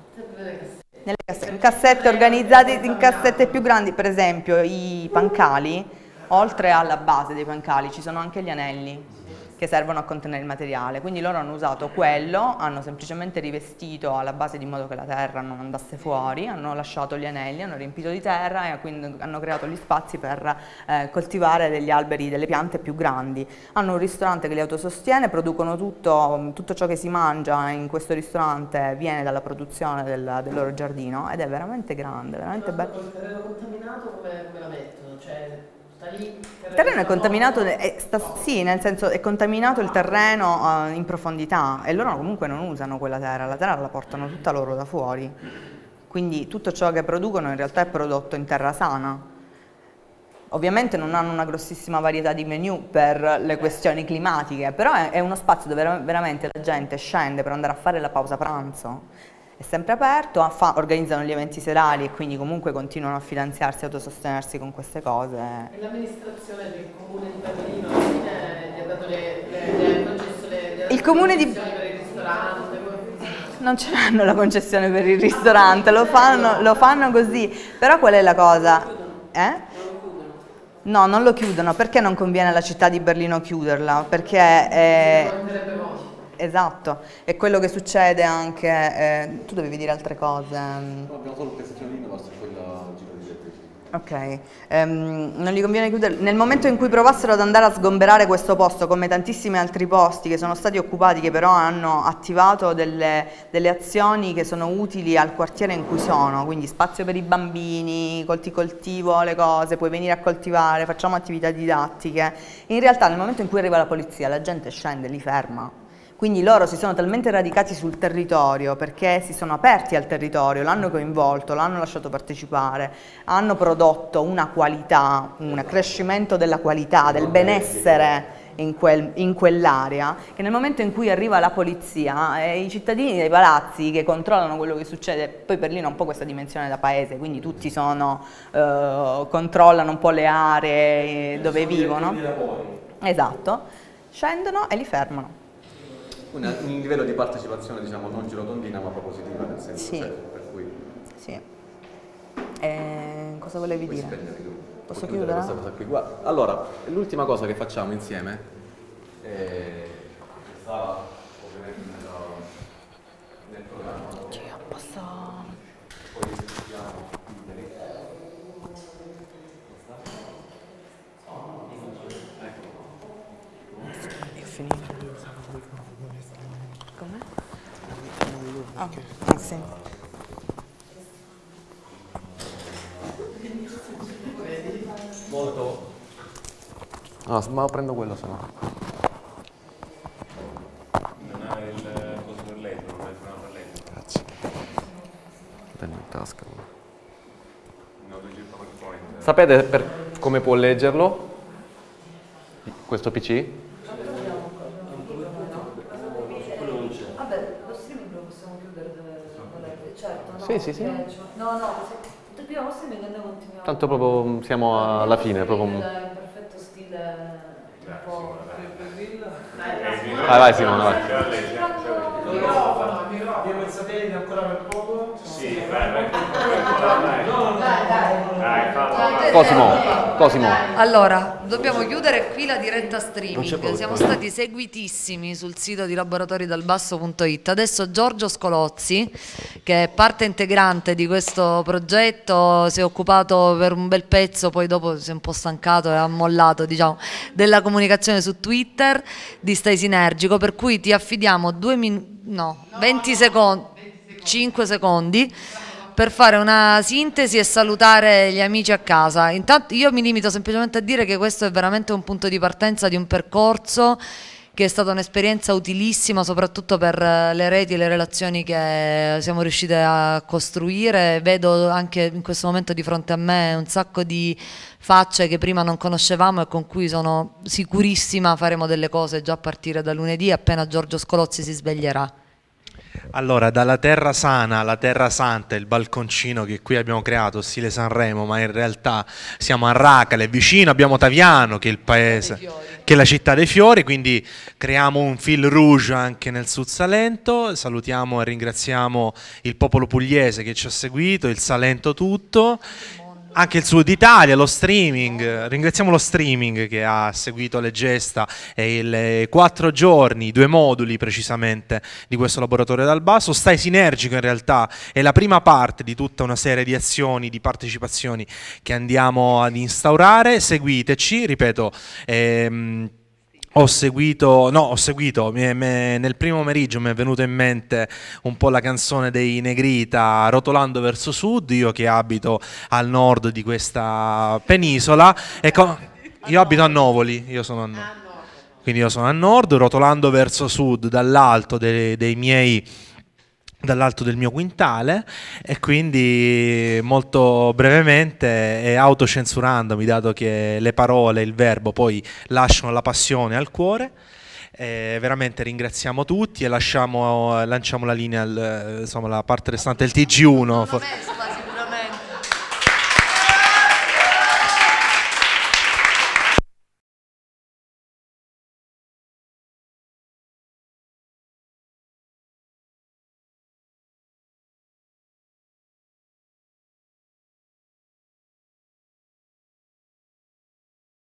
In cassette organizzate in cassette più grandi, per esempio i pancali, oltre alla base dei pancali ci sono anche gli anelli che servono a contenere il materiale, quindi loro hanno usato quello, hanno semplicemente rivestito alla base di modo che la terra non andasse fuori, hanno lasciato gli anelli, hanno riempito di terra e quindi hanno creato gli spazi per coltivare degli alberi, delle piante più grandi. Hanno un ristorante che li autosostiene, producono tutto ciò che si mangia in questo ristorante viene dalla produzione del loro giardino, ed è veramente grande, veramente bello. Il terreno contaminato come la mettono? Cioè, il terreno è contaminato, sì, nel senso è contaminato il terreno in profondità, e loro comunque non usano quella terra, la terra la portano tutta loro da fuori, quindi tutto ciò che producono in realtà è prodotto in terra sana. Ovviamente non hanno una grossissima varietà di menù per le questioni climatiche, però è uno spazio dove veramente la gente scende per andare a fare la pausa pranzo. È sempre aperto, organizzano gli eventi serali e quindi comunque continuano a finanziarsi, autosostenersi con queste cose. E l'amministrazione del comune di Berlino alla fine gli ha dato le concessioni il comune di per il ristorante? Non ce l'hanno la concessione per il ristorante, lo fanno così. Però qual è la cosa? No, non lo chiudono. Perché non conviene alla città di Berlino chiuderla? Perché esatto, è quello che succede anche. Tu dovevi dire altre cose. No, abbiamo solo questa Universe e quella giro di elettricità. Ok, non gli conviene chiudere. Nel momento in cui provassero ad andare a sgomberare questo posto, come tantissimi altri posti che sono stati occupati, che però hanno attivato delle azioni che sono utili al quartiere in cui sono, quindi spazio per i bambini, coltivo le cose, puoi venire a coltivare, facciamo attività didattiche, in realtà nel momento in cui arriva la polizia la gente scende, li ferma. Quindi loro si sono talmente radicati sul territorio perché si sono aperti al territorio, l'hanno coinvolto, l'hanno lasciato partecipare, hanno prodotto una qualità, un accrescimento della qualità, del benessere in quell'area, che nel momento in cui arriva la polizia, i cittadini dei palazzi che controllano quello che succede, poi Berlino ha un po' questa dimensione da paese, quindi tutti controllano un po' le aree dove vivono, esatto, scendono e li fermano. Un livello di partecipazione, diciamo, non girotondina ma propositiva, nel senso, sì. Cioè, per cui... Sì. Cosa volevi dire? Posso chiudere? Questa cosa qui. Guarda, allora, l'ultima cosa che facciamo insieme sta ovviamente nel programma. Poi discutiamo è finito. Come? Ah, sì. Molto? No, ma prendo quello se no. Non ha il coso per letto, non ha il programma per letto. Grazie. Tengo in tasca. No, leggi il PowerPoint. Sapete come può leggerlo? Questo PC? Vabbè, lo streaming lo possiamo chiudere, certo, no? Sì, sì, sì. No, dobbiamo streaming e noi continuiamo. Tanto proprio siamo alla fine, proprio... In perfetto stile un po'... Vai Simone, vai. Abbiamo il satellite ancora per poco? Sì, vai. Cosimo. Allora, dobbiamo chiudere qui la diretta streaming. Siamo stati seguitissimi sul sito di laboratoriodalbasso.it. Adesso Giorgio Scolozzi, che è parte integrante di questo progetto, si è occupato per un bel pezzo, poi dopo si è un po' stancato e ha mollato, diciamo, della comunicazione su Twitter di Stai Sinergico, per cui ti affidiamo 20 secondi, 5 secondi per fare una sintesi e salutare gli amici a casa. Intanto io mi limito semplicemente a dire che questo è veramente un punto di partenza di un percorso che è stata un'esperienza utilissima, soprattutto per le reti e le relazioni che siamo riusciti a costruire. Vedo anche in questo momento di fronte a me un sacco di facce che prima non conoscevamo e con cui sono sicurissima faremo delle cose già a partire da lunedì, appena Giorgio Scolozzi si sveglierà. Allora, dalla Terra Sana alla Terra Santa, il balconcino che qui abbiamo creato, stile Sanremo, ma in realtà siamo a Racale, vicino abbiamo Taviano, che è il paese, che è la città dei fiori, quindi creiamo un fil rouge anche nel Sud Salento. Salutiamo e ringraziamo il popolo pugliese che ci ha seguito, il Salento tutto, anche il Sud Italia, lo streaming. Ringraziamo lo streaming che ha seguito le gesta e i 4 giorni, 2 moduli precisamente di questo laboratorio dal basso. Stai Sinergico in realtà è la prima parte di tutta una serie di azioni, di partecipazioni che andiamo ad instaurare. Seguiteci, ripeto, nel primo pomeriggio mi è venuto in mente un po' la canzone dei Negrita, Rotolando verso sud, io che abito al nord di questa penisola, io abito a Novoli, io sono a nord, quindi io sono a nord, rotolando verso sud dall'alto dall'alto del mio quintale, e quindi molto brevemente e autocensurandomi, dato che le parole, il verbo poi lasciano la passione al cuore, veramente ringraziamo tutti e lanciamo la linea, insomma, la parte restante del TG1.